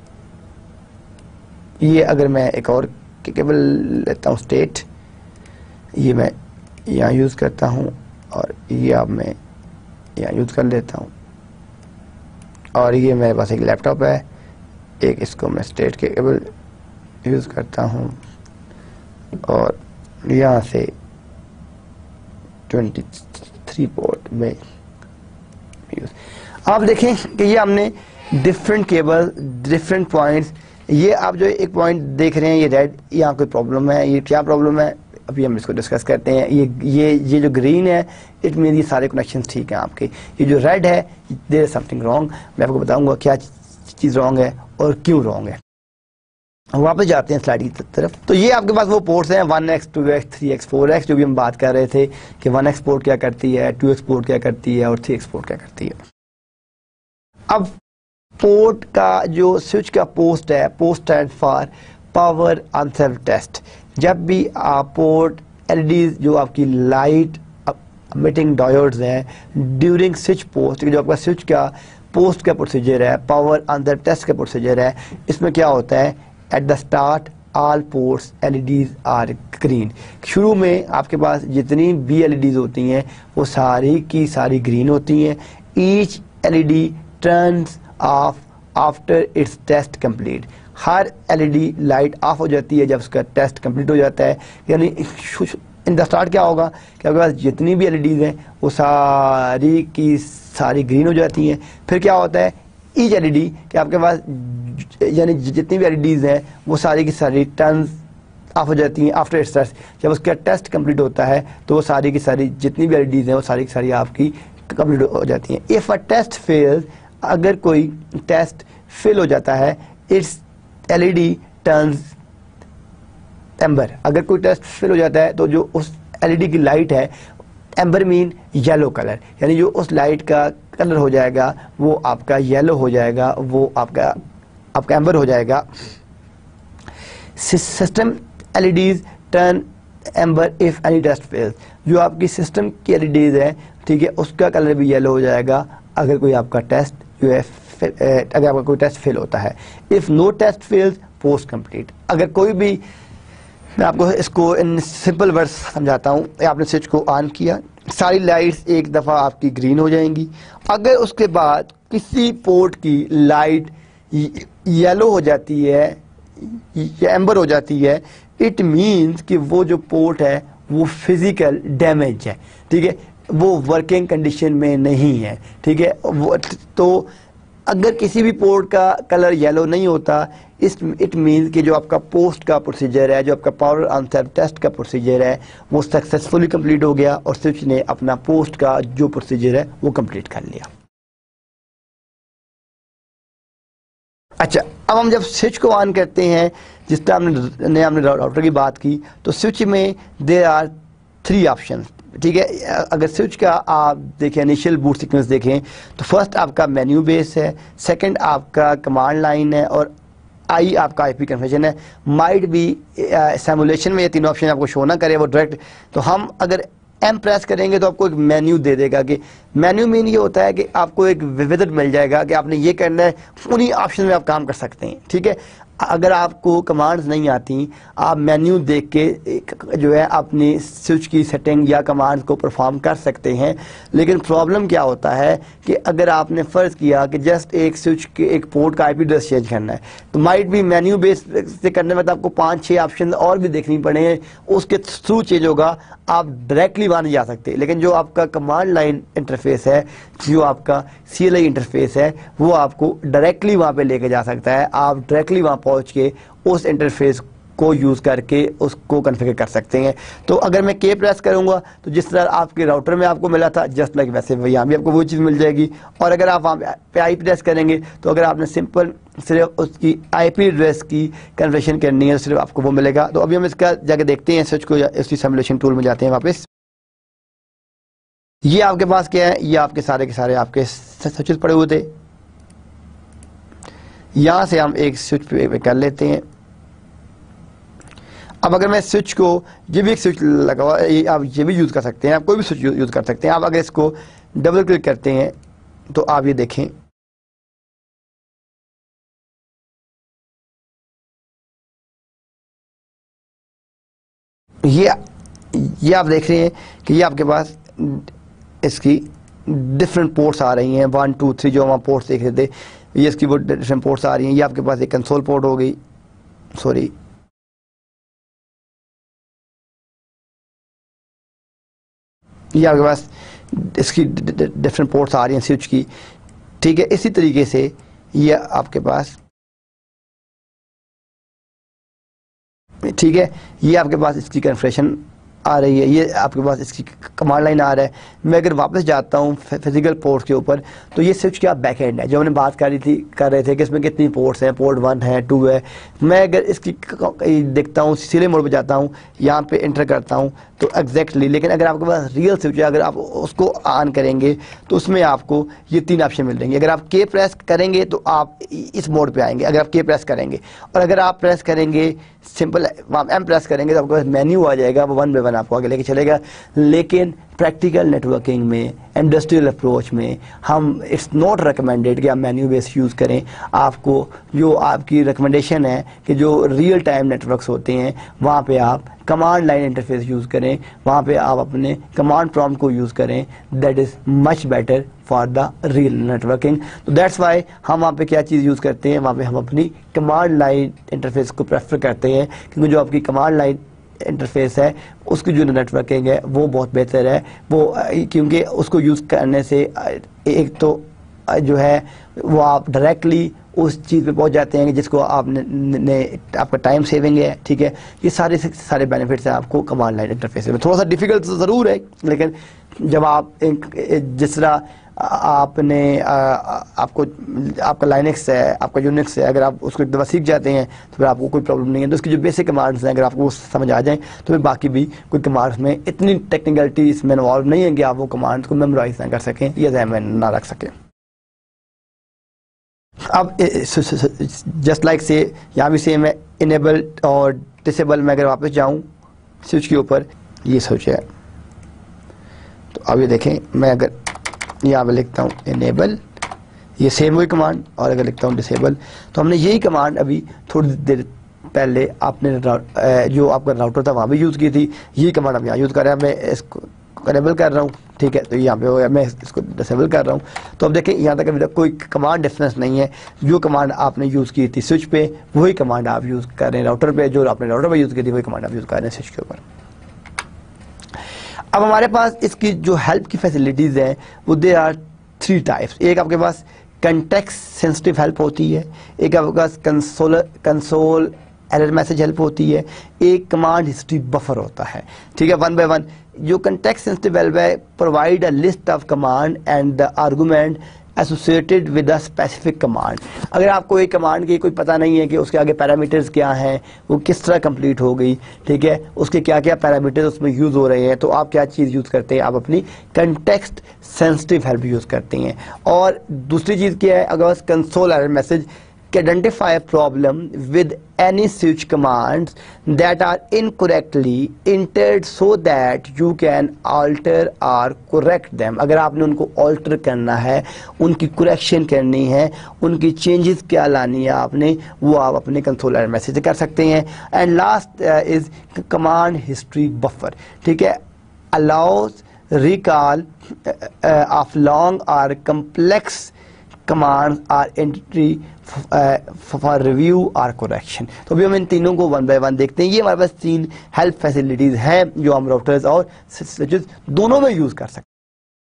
یہ اگر میں ایک اور کیبل لیتا ہوں اسٹیٹ, یہ میں یہاں یوز کرتا ہوں, اور یہ اب میں یہاں یوز کر لیتا ہوں, اور یہ میرے پاس ایک لیپ ٹاپ ہے, ایک اس کو میں اسٹیٹ کیبل یوز کرتا ہوں, اور یہاں سے ٹوینٹی تھری پورٹ میں یوز. آپ دیکھیں کہ یہ ہم نے ڈفرینٹ کیبل ڈفرینٹ پوائنٹس یہ آپ جو ایک پوائنٹ دیکھ رہے ہیں یہ ریڈ، یہاں کوئی پرابلم ہے. یہ کیا پرابلم ہے ابھی ہم اس کو ڈسکس کرتے ہیں. یہ یہ یہ جو گرین ہے اٹ مین یہ سارے کنیکشنز ٹھیک ہیں آپ کے. یہ جو ریڈ ہے دیر از سم تھنگ رانگ. میں آپ کو بتاؤں گا کیا چیز رانگ ہے اور کیوں رانگ ہے. واپس جاتے ہیں سلائڈ کی طرف. تو یہ آپ کے پاس وہ پورٹس ہیں one X two X three X four X جو بھی ہم بات کر رہے تھے کہ ون ایکس پورٹ کیا کرتی ہے، ٹو ایکس پورٹ کیا کرتی ہے اور تھری ایکس پورٹ کیا کرتی ہے. اب پورٹ کا جو سوئچ کا پوسٹ ہے، post stand for power on self test. جب بھی آپ پورٹ ایل ای ڈیز جو آپ کی لائٹ امیٹنگ ڈائیوڈز ہیں ڈیورنگ سوئچ پوسٹ، جو آپ کا سوئچ کا پوسٹ کا پروسیجر ہے، پاور آنسر ٹیسٹ کا پروسیجر ہے، اس میں کیا ہوتا ہے at the start all ports L E Ds are green. شروع میں آپ کے پاس جتنی بھی ایل ای ڈیز ہوتی ہیں وہ ساری کی ساری گرین ہوتی ہیں. Each L E D turns off after its test complete. ہر L E D light off ہو جاتی ہے جب اس کا ٹیسٹ کمپلیٹ ہو جاتا ہے. یعنی ان دا اسٹارٹ کیا ہوگا کہ آپ کے پاس جتنی بھی ایل ای ڈیز ہیں وہ ساری کی ساری گرین ہو جاتی ہیں. پھر کیا ہوتا ہے ایچ ایل ای ڈی کہ آپ کے پاس یعنی جتنی بھی ایل ای ڈیز ہیں وہ ساری کی ساری ٹرنس آف ہو جاتی ہیں آفٹر اٹس ٹیسٹ. جب اس کا ٹیسٹ کمپلیٹ ہوتا ہے تو وہ ساری کی ساری جتنی بھی ایل ای ڈیز ہیں وہ ساری کی ساری آپ کی کمپلیٹ ہو جاتی ہیں. اف اے ٹیسٹ فیلز، اگر کوئی ٹیسٹ فیل ہو جاتا ہے its L E D turns amber. اگر کوئی ٹیسٹ فیل ہو جاتا ہے تو جو اس ایل ای ڈی کی لائٹ ہے ایمبر مین یلو کلر، یعنی جو اس لائٹ کا کلر ہو جائے گا وہ آپ کا یلو ہو جائے گا، وہ آپ کا آپ کا ایمبر ہو جائے گا. System L E Ds turn amber if any test fails. جو آپ کی سسٹم کی ایل ای ڈیز ہے ٹھیک ہے اس کا کلر بھی یلو ہو جائے گا اگر کوئی آپ کا ٹیسٹ جو ہے اگر آپ کا کوئی ٹیسٹ فیل ہوتا ہے. If no test fails post complete. اگر کوئی بھی، میں آپ کو اس کو ان سمپل ورڈز سمجھاتا ہوں. آپ نے سوئچ کو آن کیا، ساری لائٹس ایک دفعہ آپ کی گرین ہو جائیں گی. اگر اس کے بعد کسی پورٹ کی لائٹ یلو ہو جاتی ہے یا ایمبر ہو جاتی ہے اٹ مینس کہ وہ جو پورٹ ہے وہ فزیکل ڈیمیج ہے ٹھیک ہے، وہ ورکنگ کنڈیشن میں نہیں ہے ٹھیک ہے. تو اگر کسی بھی پورٹ کا کلر یلو نہیں ہوتا اٹ مینس کہ جو آپ کا پوسٹ کا پروسیجر ہے، جو آپ کا پاور آنسر ٹیسٹ کا پروسیجر ہے وہ سکسیسفلی کمپلیٹ ہو گیا اور سوئچ نے اپنا پوسٹ کا جو پروسیجر ہے وہ کمپلیٹ کر لیا. اچھا اب ہم جب سوئچ کو آن کرتے ہیں، جس طرح ہم نے ہم نے راؤٹر کی بات کی، تو سوئچ میں دیر آر تھری آپشن ٹھیک ہے. اگر سوئچ کا آپ دیکھیں انیشیل بوٹ سیکوینس دیکھیں تو فرسٹ آپ کا مینیو بیس ہے، سیکنڈ آپ کا کمانڈ لائن ہے اور آئی آپ کا آئی پی کنفیشن ہے. مائٹ بھی سیمولیشن میں یہ تینوں آپشن آپ کو شو نہ کرے وہ ڈائریکٹ، تو ہم اگر ایم پریس کریں گے تو آپ کو ایک مینیو دے دے گا. کہ مینیو مین یہ ہوتا ہے کہ آپ کو ایک وزٹ مل جائے گا کہ آپ نے یہ کرنا ہے، انہی آپشن میں آپ کام کر سکتے ہیں ٹھیک ہے. اگر آپ کو کمانڈز نہیں آتی آپ مینیو دیکھ کے جو ہے اپنی سوئچ کی سیٹنگ یا کمانڈز کو پرفارم کر سکتے ہیں. لیکن پرابلم کیا ہوتا ہے کہ اگر آپ نے فرض کیا کہ جسٹ ایک سوئچ کے ایک پورٹ کا آئی پی ایڈریس چینج کرنا ہے تو مائٹ بھی مینیو بیس سے کرنے میں تو آپ کو پانچ چھ آپشن اور بھی دیکھنی پڑیں گے، اس کے تھرو چینج ہوگا، آپ ڈائریکٹلی وہاں نہیں جا سکتے. لیکن جو آپ کا کمانڈ لائن انٹرفیس ہے، جو آپ کا سی ایل آئی انٹرفیس ہے وہ آپ کو ڈائریکٹلی وہاں پہ لے کے جا سکتا ہے. آپ ڈائریکٹلی وہاں پہنچ کے اس انٹرفیس کو یوز کر کے اس کو کنفیگر کر سکتے ہیں. تو اگر میں کے پریس کروں گا تو جس طرح آپ کے راؤٹر میں آپ کو ملا تھا جسٹ لائک ویسے یہاں بھی آپ کو وہ چیز مل جائے گی. اور اگر آپ وہاں پہ آئی پی پریس کریں گے تو اگر آپ نے سمپل صرف اس کی آئی پی ایڈریس کی کنورشن کرنی ہے صرف آپ کو وہ ملے گا. تو ابھی ہم اس کا جا کے دیکھتے ہیں سوئچ کو، اس کی سیمولیشن ٹول میں جاتے ہیں واپس. یہ آپ کے پاس کیا ہے، یہ آپ کے سارے کے سارے آپ کے سوئچز پڑے ہوئے تھے. یہاں سے ہم ایک سوئچ پہ کر لیتے ہیں. اب اگر میں سوئچ کو، یہ بھی ایک سوئچ لگا ہوا ہے، آپ یہ بھی یوز کر سکتے ہیں، آپ کوئی بھی سوئچ یوز کر سکتے ہیں. آپ اگر اس کو ڈبل کلک کرتے ہیں تو آپ یہ دیکھیں یہ یہ آپ دیکھ رہے ہیں کہ یہ آپ کے پاس اس کی ڈفرینٹ پورٹس آ رہی ہیں، ون ٹو تھری جو ہم پورٹس دیکھ رہے تھے یہ اس کی وہ ڈفرینٹ پورٹس آ رہی ہیں. یہ آپ کے پاس ایک کنسول پورٹ ہو گئی، سوری یہ آپ کے پاس اس کی ڈفرینٹ پورٹس آ رہی ہیں سوئچ کی ٹھیک ہے. اسی طریقے سے یہ آپ کے پاس ٹھیک ہے، یہ آپ کے پاس اس کی کنفیگریشن آ رہی ہے، یہ آپ کے پاس اس کی کمانڈ لائن آ رہا ہے. میں اگر واپس جاتا ہوں فزیکل پورٹ کے اوپر تو یہ سوئچ کیا بیک اینڈ ہے جو ہم نے بات کر رہی تھی کر رہے تھے کہ اس میں کتنی پورٹس ہیں، پورٹ ون ہے، ٹو ہے. میں اگر اس کی دیکھتا ہوں سیریل موڈ پہ جاتا ہوں، یہاں پہ انٹر کرتا ہوں تو ایگزیکٹلی، لیکن اگر آپ کے پاس ریئل سوئچ ہے، اگر آپ اس کو آن کریں گے تو اس میں آپ کو یہ تین آپشن مل رہیں گے. اگر آپ کے پریس کریں گے تو آپ اس موڈ پہ آئیں گے اگر آپ کے پریس کریں گے، اور اگر آپ پریس کریں گے سمپل ایم پریس کریں گے تو آپ کے پاس مینیو آ جائے گا، وہ ون بائی ون آپ کو آگے لے کے چلے گا. لیکن پریکٹیکل نیٹورکنگ میں، انڈسٹریل اپروچ میں ہم اٹس ناٹ ریکمینڈیڈ کہ آپ مینیو بیس یوز کریں. آپ کو جو آپ کی ریکمنڈیشن ہے کہ جو ریئل ٹائم نیٹورکس ہوتے ہیں وہاں پہ آپ کمانڈ لائن انٹرفیس یوز کریں، وہاں پہ آپ اپنے کمانڈ پرومپٹ کو یوز کریں. That is much better for the real networking. تو دیٹس وائی ہم وہاں پہ کیا چیز یوز کرتے ہیں، وہاں پہ ہم اپنی کمانڈ لائن انٹرفیس کو پریفر کرتے ہیں، کیونکہ جو آپ کی کمانڈ لائن انٹرفیس ہے اس کی جو نیٹورکنگ ہے وہ بہت بہتر ہے. وہ کیونکہ اس کو یوز کرنے سے ایک تو جو ہے وہ آپ ڈائریکٹلی اس چیز پہ پہنچ جاتے ہیں کہ جس کو آپ نے آپ کا ٹائم سیونگ ہے. ٹھیک ہے، یہ سارے سارے بینیفٹس ہیں آپ کو کمانڈ لائن انٹرفیس میں. تھوڑا سا ڈیفیکلٹ ضرور ہے، لیکن جب آپ جس طرح آپ نے آپ کو آپ کا لائنکس ہے، آپ کا یونکس ہے، اگر آپ اس کو ایک دفعہ سیکھ جاتے ہیں تو پھر آپ کو کوئی پرابلم نہیں ہے. تو اس کی جو بیسک کمانڈس ہیں اگر آپ کو سمجھ آ جائیں تو پھر باقی بھی کوئی کمانڈس میں اتنی ٹیکنیکلٹی اس میں انوالو نہیں ہے کہ آپ وہ کمانڈس کو میمورائز نہ کر سکیں یا ذہن میں نہ رکھ سکیں. اب جسٹ لائک سے یہاں بھی سیم ہے، انیبل اور ڈسیبل. میں اگر واپس جاؤں سوئچ کے اوپر، یہ سوئچ ہے تو اب یہ دیکھیں میں اگر یہاں پہ لکھتا ہوں انیبل، یہ سیم وہی کمانڈ، اور اگر لکھتا ہوں ڈسیبل تو ہم نے یہی کمانڈ ابھی تھوڑی دیر پہلے آپ نے جو آپ کا راؤٹر تھا وہاں بھی یوز کی تھی. یہی کمانڈ ہم یہاں یوز کر رہے ہیں. میں اس کو انیبل کر رہا ہوں، ٹھیک ہے، تو یہاں پہ ہو گیا، میں اس کو ڈسیبل کر رہا ہوں. تو اب دیکھیں یہاں تک ابھی تک کوئی کمانڈ ڈفرینس نہیں ہے. جو کمانڈ آپ نے یوز کی تھی سوئچ پہ وہی کمانڈ آپ یوز کر رہے ہیں راؤٹر پہ، جو آپ نے راؤٹر پہ یوز کی تھی وہی کمانڈ آپ یوز کر رہے ہیں سوئچ کے اوپر. اب ہمارے پاس اس کی جو ہیلپ کی فیسلٹیز ہیں وہ دے آر تھری ٹائپس. ایک آپ کے پاس کنٹیکسٹ سینسٹیو ہیلپ ہوتی ہے، ایک آپ کے پاس console console error message help ہوتی ہے، ایک کمانڈ ہسٹری بفر ہوتا ہے. ٹھیک ہے، ون بائی ون. جو کنٹیکسٹ سینسٹیو ہیلپ ہے provide a list of command and the argument associated with a specific command. اگر آپ کو ایک کمانڈ کی کوئی پتہ نہیں ہے کہ اس کے آگے پیرامیٹرز کیا ہیں، وہ کس طرح کمپلیٹ ہو گئی، ٹھیک ہے، اس کے کیا کیا پیرامیٹرز اس میں یوز ہو رہے ہیں، تو آپ کیا چیز یوز کرتے ہیں، آپ اپنی کنٹیکسٹ سینسٹیو ہیلپ یوز کرتے ہیں. اور دوسری چیز کیا ہے، اگر console error message identify a problem with any switch commands that are incorrectly entered so that you can alter or correct them. اگر آپ نے ان کو alter کرنا ہے، ان کی correction کرنی ہے، ان کی changes کیا لانی ہے آپ نے، وہ آپ اپنے console error message سے کر سکتے ہیں. And last uh, is command history buffer. ٹھیک ہے، allows recall uh, uh, of long or complex commands or entry for review اور کریکشن. تو ابھی ہم ان تینوں کو ون بائی ون دیکھتے ہیں. یہ ہمارے پاس تین ہیلپ فیسلٹیز ہیں جو ہم راؤٹرز اور سوئچز دونوں میں یوز کر سکتے ہیں.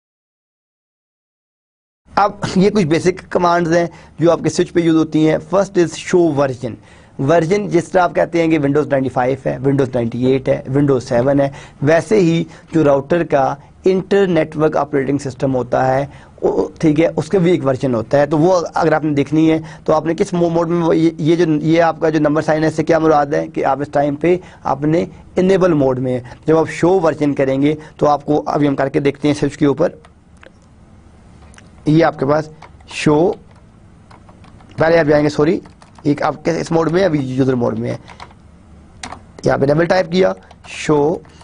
اب یہ کچھ بیسک کمانڈز ہیں جو آپ کے سوئچ پہ یوز ہوتی ہیں. First is show version. Version جس طرح آپ کہتے ہیں کہ ونڈوز نائنٹی فائیو ہے، ونڈوز نائنٹی ایٹ ہے، ونڈوز سیون ہے، ویسے ہی جو راؤٹر کا انٹر نیٹورک آپریٹنگ سسٹم ہوتا ہے، ٹھیک ہے، اس کا بھی ایک ورژن ہوتا ہے. تو وہ اگر آپ نے دیکھنی ہے تو آپ نے کس موڈ میں، یہ جو یہ آپ کا جو نمبر سائن ہے اس سے کیا مراد ہے کہ آپ اس ٹائم پہ آپ نے انیبل موڈ میں. جب آپ شو ورژن کریں گے تو آپ کو ابھی ہم کر کے دیکھتے ہیں سوئچ کے اوپر. یہ آپ کے پاس شو، پہلے آپ جائیں گے، سوری ایک آپ کے اس موڈ میں ابھی یوزر موڈ میں ہے، یہاں پہ ڈبل ٹائپ کیا شو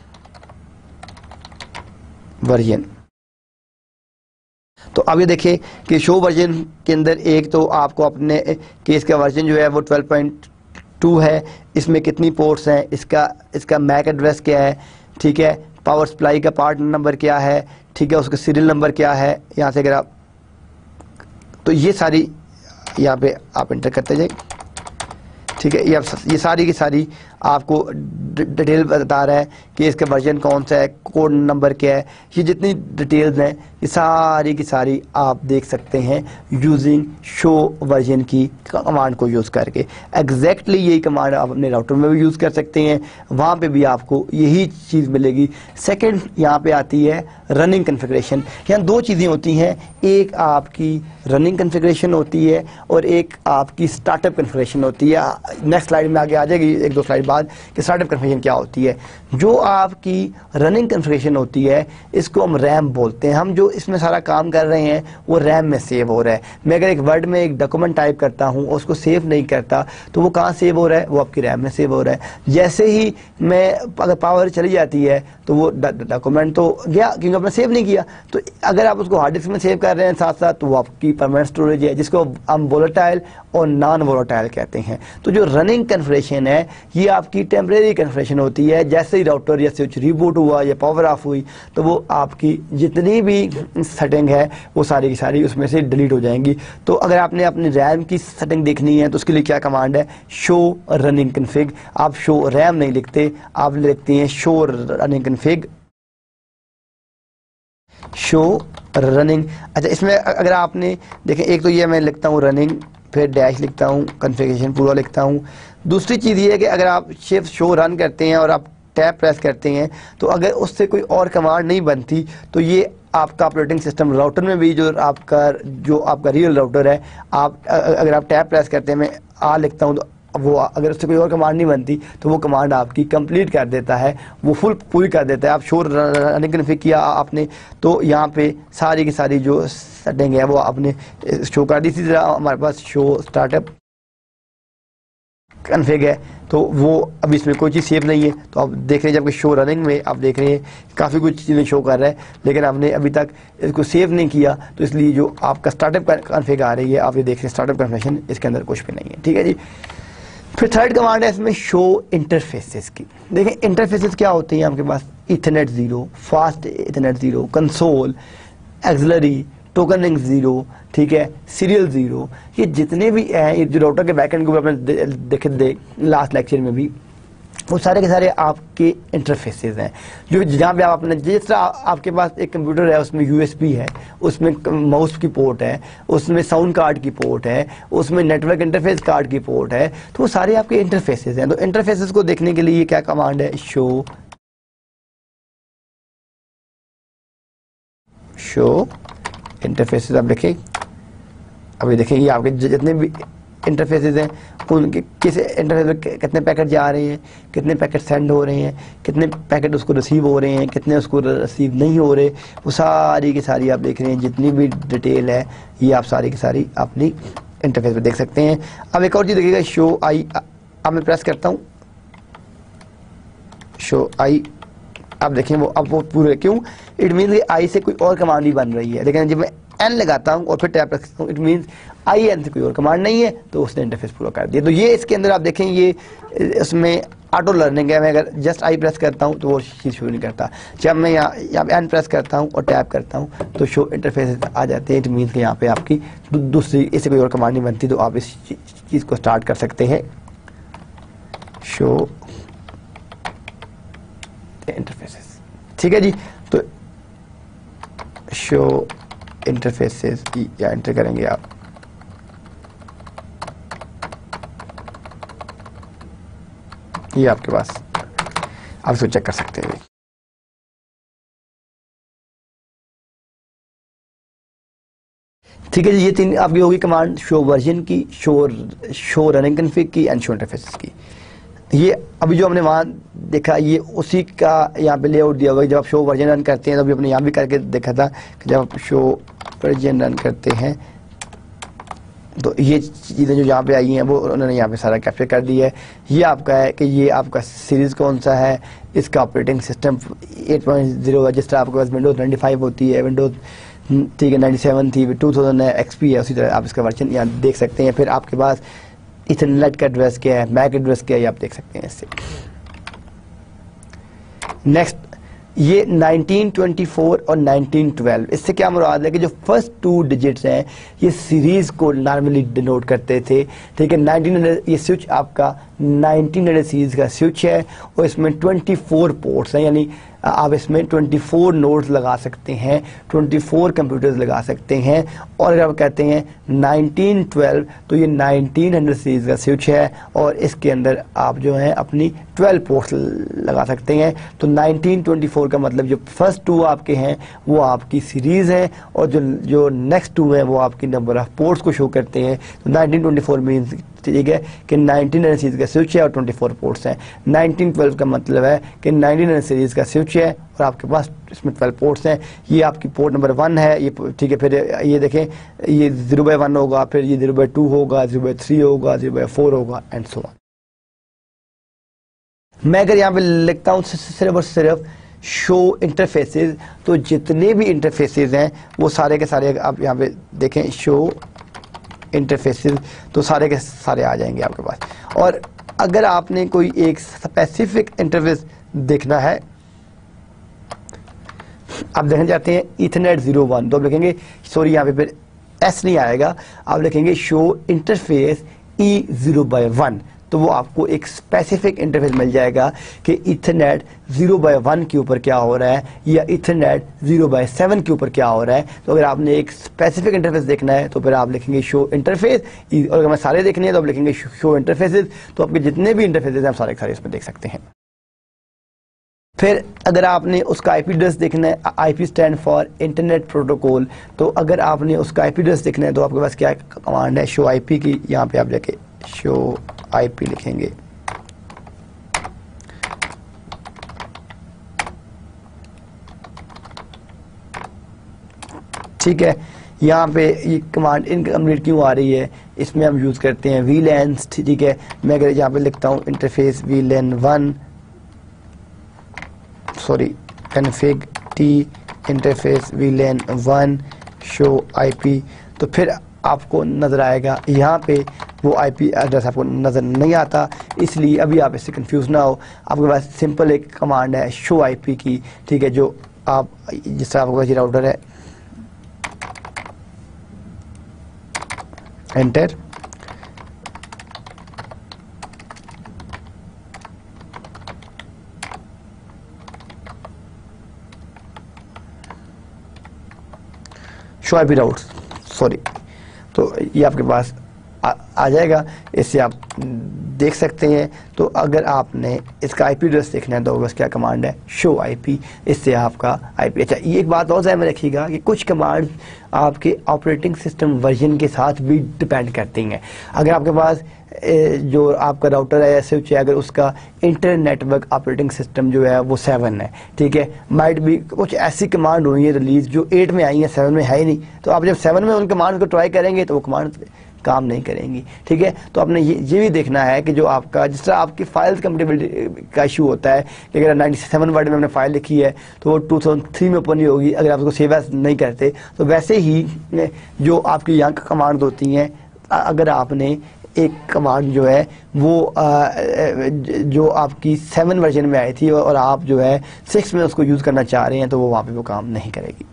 ورژن. تو اب یہ دیکھیں کہ شو ورژن کے اندر ایک تو آپ کو اپنے کیس کا ورژن جو ہے وہ ٹویلو پوائنٹ ٹو ہے. اس میں کتنی پورٹس ہیں، اس کا اس کا میک ایڈریس کیا ہے، ٹھیک ہے، پاور سپلائی کا پارٹ نمبر کیا ہے، ٹھیک ہے، اس کا سیریل نمبر کیا ہے. یہاں سے اگر آپ تو یہ ساری یہاں پہ آپ انٹر کرتے جائیں، ٹھیک ہے، یہ یہ ساری کی ساری آپ کو ڈیٹیل بتا رہا ہے کہ اس کا ورژن کون سا ہے, کوڈ نمبر کیا ہے, یہ جتنی ڈیٹیلز ہیں یہ ساری کی ساری آپ دیکھ سکتے ہیں یوزنگ شو ورژن کی کمانڈ کو یوز کر کے. ایگزیکٹلی یہی کمانڈ آپ اپنے راؤٹر میں بھی یوز کر سکتے ہیں, وہاں پہ بھی آپ کو یہی چیز ملے گی. سیکنڈ یہاں پہ آتی ہے رننگ کنفیگریشن. یہاں دو چیزیں ہوتی ہیں, ایک آپ کی رننگ کنفیگریشن ہوتی ہے اور ایک آپ کی اسٹارٹ اپ کنفیگریشن ہوتی ہے. نیکسٹ سلائیڈ میں آگے آ جائے گی ایک دو سلائیڈ بعد کہ اسٹارٹ اپ کنفیگریشن کیا ہوتی ہے. جو آپ کی رننگ کنفیگریشن ہوتی ہے اس کو ہم ریم بولتے ہیں. ہم جو اس میں سارا کام کر رہے ہیں وہ ریم میں سیو ہو رہا ہے. میں اگر ایک ورڈ میں ایک ڈاکومنٹ ٹائپ کرتا ہوں اور اس کو سیو نہیں کرتا تو وہ کہاں سیو ہو رہا ہے, وہ آپ کی ریم میں سیو ہو رہا ہے. جیسے ہی میں اگر پاور چلی جاتی ہے تو وہ ڈاکومنٹ تو گیا کیونکہ آپ نے سیو نہیں کیا. تو اگر آپ اس کو ہارڈ ڈسک میں سیو کر رہے ہیں ساتھ ساتھ تو وہ آپ کی پرماننٹ اسٹوریج ہے جس کو ہم وولٹائل اور نان وولٹائل کہتے ہیں. تو جو رننگ کنفیگریشن ہے یہ آپ کی ٹیمپریری کنفیگریشن ہوتی ہے. جیسے ہی راؤٹر یا سوئچ ریبوٹ ہوا یا پاور آف ہوئی تو وہ آپ کی جتنی بھی سیٹنگ ہے وہ ساری کی ساری اس میں سے ڈیلیٹ ہو جائیں گی. تو اگر آپ نے اپنی ریم کی سیٹنگ دیکھنی ہے تو اس کے لیے کیا کمانڈ ہے, شو رننگ کنفیگ. آپ شو ریم نہیں لکھتے, آپ لکھتے ہیں شو رننگ کنفیگ, شو رننگ. اچھا اس میں اگر آپ نے دیکھیں ایک تو یہ میں لکھتا ہوں رننگ, پھر ڈیش لکھتا ہوں, کنفیگریشن پورا لکھتا ہوں. دوسری چیز یہ ہے کہ اگر آپ شفٹ شو رن کرتے ہیں اور آپ ٹیب پریس کرتے ہیں تو اگر اس سے کوئی اور کمانڈ نہیں بنتی تو یہ آپ کا آپریٹنگ سسٹم راؤٹر میں بھی جو آپ کا جو آپ کا ریئل راؤٹر ہے, آپ اگر آپ ٹیب پریس کرتے ہیں, میں آ لکھتا ہوں تو وہ اگر اس سے کوئی اور کمانڈ نہیں بنتی تو وہ کمانڈ آپ کی کمپلیٹ کر دیتا ہے, وہ فل پوری کر دیتا ہے. آپ شو رننگ کنفیگ کیا آپ نے تو یہاں پہ ساری کی ساری جو سیٹنگ ہے وہ آپ نے شو کر دی. اسی طرح ہمارے پاس شو اسٹارٹ اپ کنفیگ ہے تو وہ ابھی اس میں کوئی چیز سیو نہیں ہے. تو آپ دیکھ رہے ہیں جب کہ شو رننگ میں آپ دیکھ رہے ہیں کافی کچھ چیزیں شو کر رہا ہے لیکن آپ نے ابھی تک اس کو سیو نہیں کیا, تو اس لیے جو آپ کا اسٹارٹ اپ کنفیگ آ رہی ہے آپ یہ دیکھ رہے ہیں اسٹارٹ اپ کنفیگریشن اس کے اندر کچھ بھی نہیں ہے. ٹھیک ہے جی. پھر تھرڈ کمانڈ ہے اس میں شو انٹرفیسز کی. دیکھیں انٹرفیسز کیا ہوتے ہیں آپ کے پاس, ethernet zero, fast ethernet zero, console, auxiliary, token ring zero, ٹھیک ہے, سیریل زیرو, یہ جتنے بھی ہیں یہ جو راؤٹر کے بیک اینڈ کو آپ نے دیکھے دے لاسٹ لیکچر میں بھی, وہ سارے کے سارے آپ کے انٹرفیسز ہیں جو جہاں پہ آپ اپنے جس طرح آپ کے پاس ایک کمپیوٹر ہے اس میں یو ایس بی ہے, اس میں ماؤس کی پورٹ ہے, اس میں ساؤنڈ کارڈ کی پورٹ ہے, اس میں نیٹ ورک انٹرفیس کارڈ کی پورٹ ہے, تو وہ سارے آپ کے انٹرفیسز ہیں. تو انٹرفیسز کو دیکھنے کے لیے کیا کمانڈ ہے, شو شو انٹرفیسز. آپ دیکھیں ابھی دیکھیں یہ آپ کے جتنے بھی انٹرفیسز ہیں ان کے کس انٹرفیس میں کتنے پیکٹ جا رہے ہیں, کتنے پیکٹ سینڈ ہو رہے ہیں, کتنے پیکٹ اس کو ریسیو ہو رہے ہیں, کتنے اس کو ریسیو نہیں ہو رہے, وہ ساری کی ساری آپ دیکھ رہے ہیں. جتنی بھی ڈیٹیل ہے یہ آپ ساری کی ساری اپنی انٹرفیس پہ دیکھ سکتے ہیں. اب ایک اور چیز دیکھیے گا, شو آئی. اب میں پریس کرتا ہوں شو آئی, اب دیکھیں وہ اب وہ پورے کیوں, اٹ مینس کہ آئی سے کوئی اور کمانڈ نہیں بن رہی ہے. لیکن جب میں این لگاتا ہوں اور پھر ٹیپ رکھتا ہوں, اٹ مینس آئی این سے کوئی اور کمانڈ نہیں ہے تو اس نے انٹرفیس پورا کر دیا. تو یہ اس کے اندر آپ دیکھیں یہ اس میں آٹو لرننگ ہے. میں اگر جسٹ آئی پریس کرتا ہوں تو وہ چیز شروع نہیں کرتا. جب میں یہاں یہاں پہ این پریس کرتا ہوں اور ٹیپ کرتا ہوں تو شو انٹرفیس آ جاتے ہیں. اٹ مینس کہ یہاں پہ آپ کی دوسری اس سے کوئی اور کمانڈ نہیں بنتی, تو آپ اس چیز کو اسٹارٹ کر سکتے ہیں شو انٹرفیسز. ٹھیک ہے جی. تو شو انٹرفیسز یا انٹر کریں گے آپ, یہ آپ کے پاس آپ اس کو چیک کر سکتے ہیں. ٹھیک ہے جی. یہ تین آپ کی ہوگی کمانڈ, شو ورژن کی, شو شو رننگ کنفیگ کی, اینڈ شو انٹرفیسز کی. یہ ابھی جو ہم نے وہاں دیکھا یہ اسی کا یہاں پہ لے آؤٹ دیا ہوا ہے. جب آپ شو ورژن رن کرتے ہیں تو ابھی اپنے یہاں بھی کر کے دیکھا تھا کہ جب آپ شو ورژن رن کرتے ہیں تو یہ چیزیں جو یہاں پہ آئی ہیں وہ انہوں نے یہاں پہ سارا کیپچر کر دی ہے. یہ آپ کا ہے کہ یہ آپ کا سیریز کون سا ہے, اس کا operating system eight point zero ہے. جس طرح آپ کے پاس ونڈوز نائنٹی فائیو ہوتی ہے, ونڈوز ٹھیک ہے نائنٹی سیون تھی, ٹو تھاؤزینڈ ایکس پی ہے, اسی طرح آپ اس کا ورژن یہاں دیکھ سکتے ہیں. پھر آپ کے پاس ایتھرنیٹ کا ایڈریس کیا ہے, میک ایڈریس کیا ہے, یہ آپ دیکھ سکتے ہیں اس سے. نیکسٹ یہ نائنٹین ٹوینٹی فور اور نائنٹین ٹویلو، اس سے کیا مراد ہے کہ جو فرسٹ ٹو ڈیجٹس ہیں یہ سیریز کو نارملی ڈینوٹ کرتے تھے، ٹھیک ہے. نائنٹین ہنڈریڈ یہ سوئچ آپ کا نائنٹین ہنڈریڈ سیریز کا سوئچ ہے اور اس میں ٹوینٹی فور پورٹس ہیں، یعنی آپ اس میں ٹوینٹی فور نوڈز لگا سکتے ہیں، ٹوینٹی فور کمپیوٹرز لگا سکتے ہیں. اور اگر آپ کہتے ہیں نائنٹین ٹویلو تو یہ نائنٹین ہنڈریڈ سیریز کا سوئچ ہے اور اس کے اندر آپ جو ہیں اپنی ٹویلو پورٹس لگا سکتے ہیں. تو نائنٹین ٹوینٹی فور کا مطلب جو فرسٹ ٹو آپ کے ہیں وہ آپ کی سیریز ہیں اور جو جو نیکسٹ ٹو ہیں وہ آپ کی نمبر آف پورٹس کو شو کرتے ہیں. تو نائنٹین ٹوینٹی فور مینس ٹھیک ہے کہ نائنٹین ہنڈریڈ سیریز کا سوئچ ہے اور ٹوینٹی فور پورٹس ہیں. نائنٹین ٹویلو کا مطلب ہے کہ نائنٹین ہنڈریڈ سیریز کا سوئچ ہے اور آپ کے پاس اس میں ٹویلو پورٹس ہیں. یہ آپ کی پورٹ نمبر ون ہے، یہ ٹھیک ہے. پھر یہ دیکھیں یہ زیرو بائی ون ہوگا، پھر یہ زیرو بائی ٹو ہوگا، زیرو بائی تھری ہوگا، زیرو بائی فور ہوگا اینڈ سو آن. میں اگر یہاں پہ لکھتا ہوں صرف اور صرف شو انٹرفیسز، تو جتنے بھی انٹرفیسز ہیں وہ سارے کے سارے آپ یہاں پہ دیکھیں شو انٹرفیسز تو سارے کے سارے آ جائیں گے آپ کے پاس. اور اگر آپ نے کوئی ایک اسپیسیفک انٹرفیس دیکھنا ہے، آپ دیکھنا چاہتے ہیں ایتھرنیٹ زیرو ون، تو آپ لکھیں گے سوری یہاں پہ پھر ایس نہیں آئے گا، آپ لکھیں گے show interface E zero by one, تو وہ آپ کو ایک اسپیسیفک انٹرفیس مل جائے گا کہ ایتھرنیٹ زیرو بائی ون کے اوپر کیا ہو رہا ہے یا ایتھرنیٹ زیرو بائی سیون کے اوپر کیا ہو رہا ہے. تو اگر آپ نے ایک اسپیسیفک انٹرفیس دیکھنا ہے تو پھر آپ لکھیں گے شو انٹرفیس، اور اگر میں سارے دیکھنے ہیں تو آپ لکھیں گے شو انٹرفیسز. تو آپ کے جتنے بھی انٹرفیسز ہیں آپ سارے سارے اس میں دیکھ سکتے ہیں. پھر اگر آپ نے اس کا آئی پی ایڈریس دیکھنا ہے، I P stand for internet protocol, تو اگر آپ نے اس کا آئی پی ایڈریس دیکھنا ہے تو آپ کے پاس کیا کمانڈ ہے شو آئی پی کی. یہاں پہ آپ جا کے شو آئی پی لکھیں گے، ٹھیک ہے. یہاں پہ یہ کمانڈ انکمپلیٹ کیوں آ رہی ہے، اس میں ہم یوز کرتے ہیں وی لینس، ٹھیک ہے. میں اگر یہاں پہ لکھتا ہوں interface VLAN one sorry config T interface VLAN one show I P, تو پھر آپ کو نظر آئے گا یہاں پہ وہ آئی پی ایڈریس آپ کو نظر نہیں آتا. اس لیے ابھی آپ اس سے کنفیوز نہ ہو، آپ کے پاس سمپل ایک کمانڈ ہے شو آئی پی کی، ٹھیک ہے. جو آپ جس طرح آپ کے پاس یہ راؤٹر ہے، enter show I P route sorry, تو یہ آپ کے پاس آ جائے گا، اس سے آپ دیکھ سکتے ہیں. تو اگر آپ نے اس کا آئی پی ایڈریس دیکھنا ہے تو بس کیا کمانڈ ہے شو آئی پی، اس سے آپ کا آئی پی. اچھا یہ ایک بات اور ذہن میں رکھیے گا کہ کچھ کمانڈ آپ کے آپریٹنگ سسٹم ورژن کے ساتھ بھی ڈپینڈ کرتی ہیں. اگر آپ کے پاس جو آپ کا راؤٹر ہے یا سوئچ ہے، اگر اس کا internetwork operating system جو ہے وہ سیون ہے، ٹھیک ہے، مائٹ بھی کچھ ایسی کمانڈ ہوئی ہیں ریلیز جو ایٹ میں آئی ہیں سیون میں ہے ہی نہیں، تو آپ جب سیون میں ان کمانڈ کو ٹرائی کریں گے تو وہ کمانڈ کام نہیں کریں گی، ٹھیک ہے. تو آپ نے یہ بھی دیکھنا ہے کہ جو آپ کا جس طرح آپ کی فائلز کمپیٹیبلٹی کا ایشو ہوتا ہے کہ اگر نائنٹی سیون ورڈ میں ہم نے فائل لکھی ہے تو وہ ٹو تھاؤزینڈ تھری میں اوپن نہیں ہوگی اگر آپ اس کو سیو ایز نہیں کرتے. تو ویسے ہی جو آپ کی یہاں کمانڈ ہوتی ہیں، اگر آپ نے ایک کمانڈ جو ہے وہ جو آپ کی سیون ورژن میں آئی تھی اور آپ جو ہے سکس میں اس کو یوز کرنا چاہ رہے ہیں تو وہ وہاں پہ وہ کام نہیں کرے گی.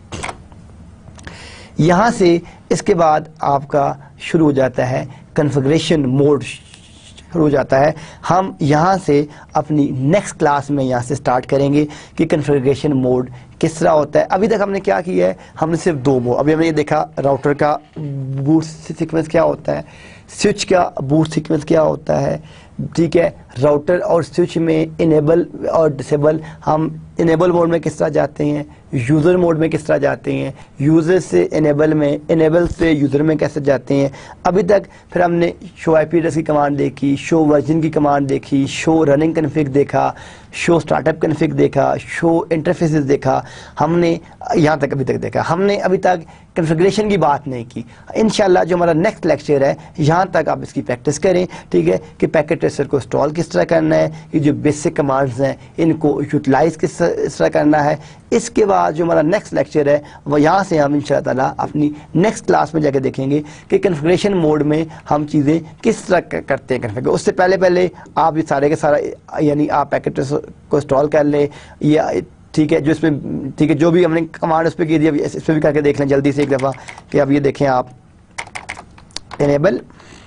یہاں سے اس کے بعد آپ کا شروع ہو جاتا ہے کنفیگریشن موڈ شروع ہو جاتا ہے. ہم یہاں سے اپنی نیکسٹ کلاس میں یہاں سے سٹارٹ کریں گے کہ کنفیگریشن موڈ کس طرح ہوتا ہے. ابھی تک ہم نے کیا کیا ہے، ہم نے صرف دو موڈ، ابھی ہم نے یہ دیکھا راؤٹر کا بوٹ سیکوینس کیا ہوتا ہے، سوئچ کا بوٹ سیکوینس کیا ہوتا ہے، ٹھیک ہے. راؤٹر اور سوئچ میں انیبل اور ڈسیبل، ہم انیبل موڈ میں کس طرح جاتے ہیں، یوزر موڈ میں کس طرح جاتے ہیں، یوزر سے انیبل میں، انیبل سے یوزر میں کیسے جاتے ہیں. ابھی تک پھر ہم نے شو آئی پی ایڈریس کی کمانڈ دیکھی، شو ورژن کی کمانڈ دیکھی، شو رننگ کنفگ دیکھا، شو سٹارٹ اپ کنفگ دیکھا، شو انٹرفیسز دیکھا. ہم نے یہاں تک ابھی تک دیکھا. ہم نے ابھی تک کنفیگریشن کی بات نہیں کی. انشاءاللہ جو ہمارا نیکسٹ لیکچر ہے یہاں تک آپ اس کی پریکٹس کریں، ٹھیک ہے، کہ پیکٹ ٹریسر کو انسٹال کس طرح کرنا ہے، یہ جو بیسک کمانڈز ہیں ان کو یوٹیلائز کس طرح کرنا ہے. اس کے بعد جو ہمارا نیکسٹ لیکچر ہے وہ یہاں سے ہم انشاءاللہ تعالیٰ اپنی نیکسٹ کلاس میں جا کے دیکھیں گے کہ کنفیگریشن موڈ میں ہم چیزیں کس طرح کرتے ہیں کنفیگر. اس سے پہلے پہلے آپ یہ سارے کے سارا یعنی آپ پیکٹ ٹریسر کو انسٹال کر لیں یا ٹھیک ہے, جو اس میں ٹھیک ہے جو بھی ہم نے کمانڈ اس پہ کی دی, اب اس پہ بھی کر کے دیکھ لیں جلدی سے ایک دفعہ کہ اب یہ دیکھیں آپ, انیبل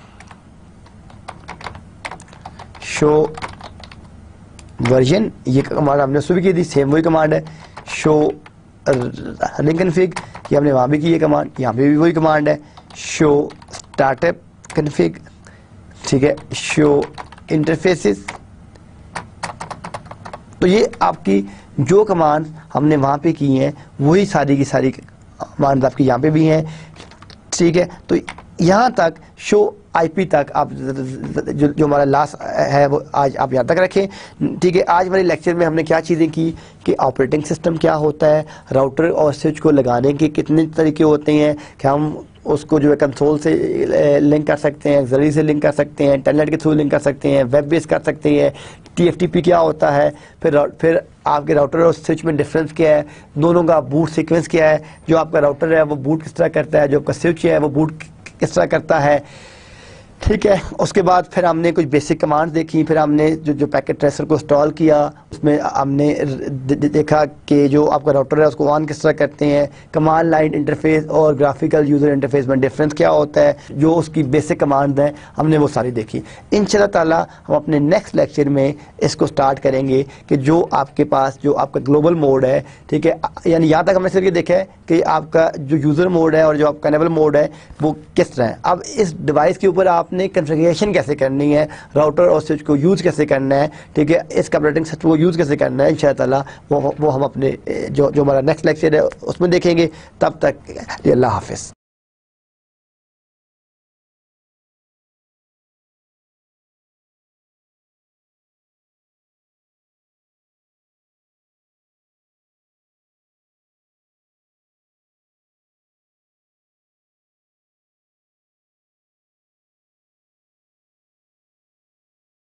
شو ورژن, یہ کمانڈ ہم نے اس پہ بھی کی دی, سیم وہی کمانڈ ہے. شو رننگ کنفگ, یہ ہم نے وہاں بھی کی ہے کمانڈ, یہاں پہ بھی وہی کمانڈ ہے. شو اسٹارٹ اپ کنفگ, ٹھیک ہے, شو انٹرفیسز. تو یہ آپ کی جو کمانڈ ہم نے وہاں پہ کی ہیں وہی ساری کی ساری کمانڈ آپ کی یہاں پہ بھی ہیں, ٹھیک ہے. تو یہاں تک شو آئی پی تک آپ جو جو ہمارا لاسٹ ہے وہ آج آپ یہاں تک رکھیں, ٹھیک ہے. آج والے لیکچر میں ہم نے کیا چیزیں کی کہ آپریٹنگ سسٹم کیا ہوتا ہے, راؤٹر اور سوئچ کو لگانے کے کتنے طریقے ہوتے ہیں, کہ ہم اس کو جو ہے کنسول سے لنک کر سکتے ہیں, ذریعے سے لنک کر سکتے ہیں, انٹرنیٹ کے تھرو لنک کر سکتے ہیں, ویب بیس کر سکتے ہیں, ٹی ایف ٹی پی کیا ہوتا ہے, پھر پھر آپ کے راؤٹر اور سوئچ میں ڈفرینس کیا ہے, دونوں کا بوٹ سیکوینس کیا ہے, جو آپ کا راؤٹر ہے وہ بوٹ کس طرح کرتا ہے, جو آپ کا سوئچ ہے وہ بوٹ کس طرح کرتا ہے, ٹھیک ہے. اس کے بعد پھر ہم نے کچھ بیسک کمانڈ دیکھی, پھر ہم نے جو جو پیکٹ ٹریسر کو انسٹال کیا, اس میں ہم نے دیکھا کہ جو آپ کا راؤٹر ہے اس کو آن کس طرح کرتے ہیں, کمانڈ لائن انٹرفیس اور گرافیکل یوزر انٹرفیس میں ڈفرینس کیا ہوتا ہے, جو اس کی بیسک کمانڈ ہیں ہم نے وہ ساری دیکھی. انشاءاللہ تعالیٰ ہم اپنے نیکسٹ لیکچر میں اس کو سٹارٹ کریں گے کہ جو آپ کے پاس جو آپ کا گلوبل موڈ ہے, ٹھیک ہے, یعنی یہاں تک ہم نے صرف یہ دیکھا ہے کہ آپ کا جو یوزر موڈ ہے اور جو آپ کا انیبل موڈ ہے وہ کس طرح ہے. اب اس ڈیوائس کے اوپر آپ نے کنفیگریشن کیسے کرنی ہے, راؤٹر اور سوئچ کو یوز کیسے کرنا ہے, ٹھیک ہے, اس کا آپریٹنگ سسٹم کو یوز کیسے کرنا ہے, انشاءاللہ تعالیٰ وہ وہ ہم اپنے جو جو ہمارا نیکسٹ لیکچر ہے اس میں دیکھیں گے. تب تک اللہ حافظ.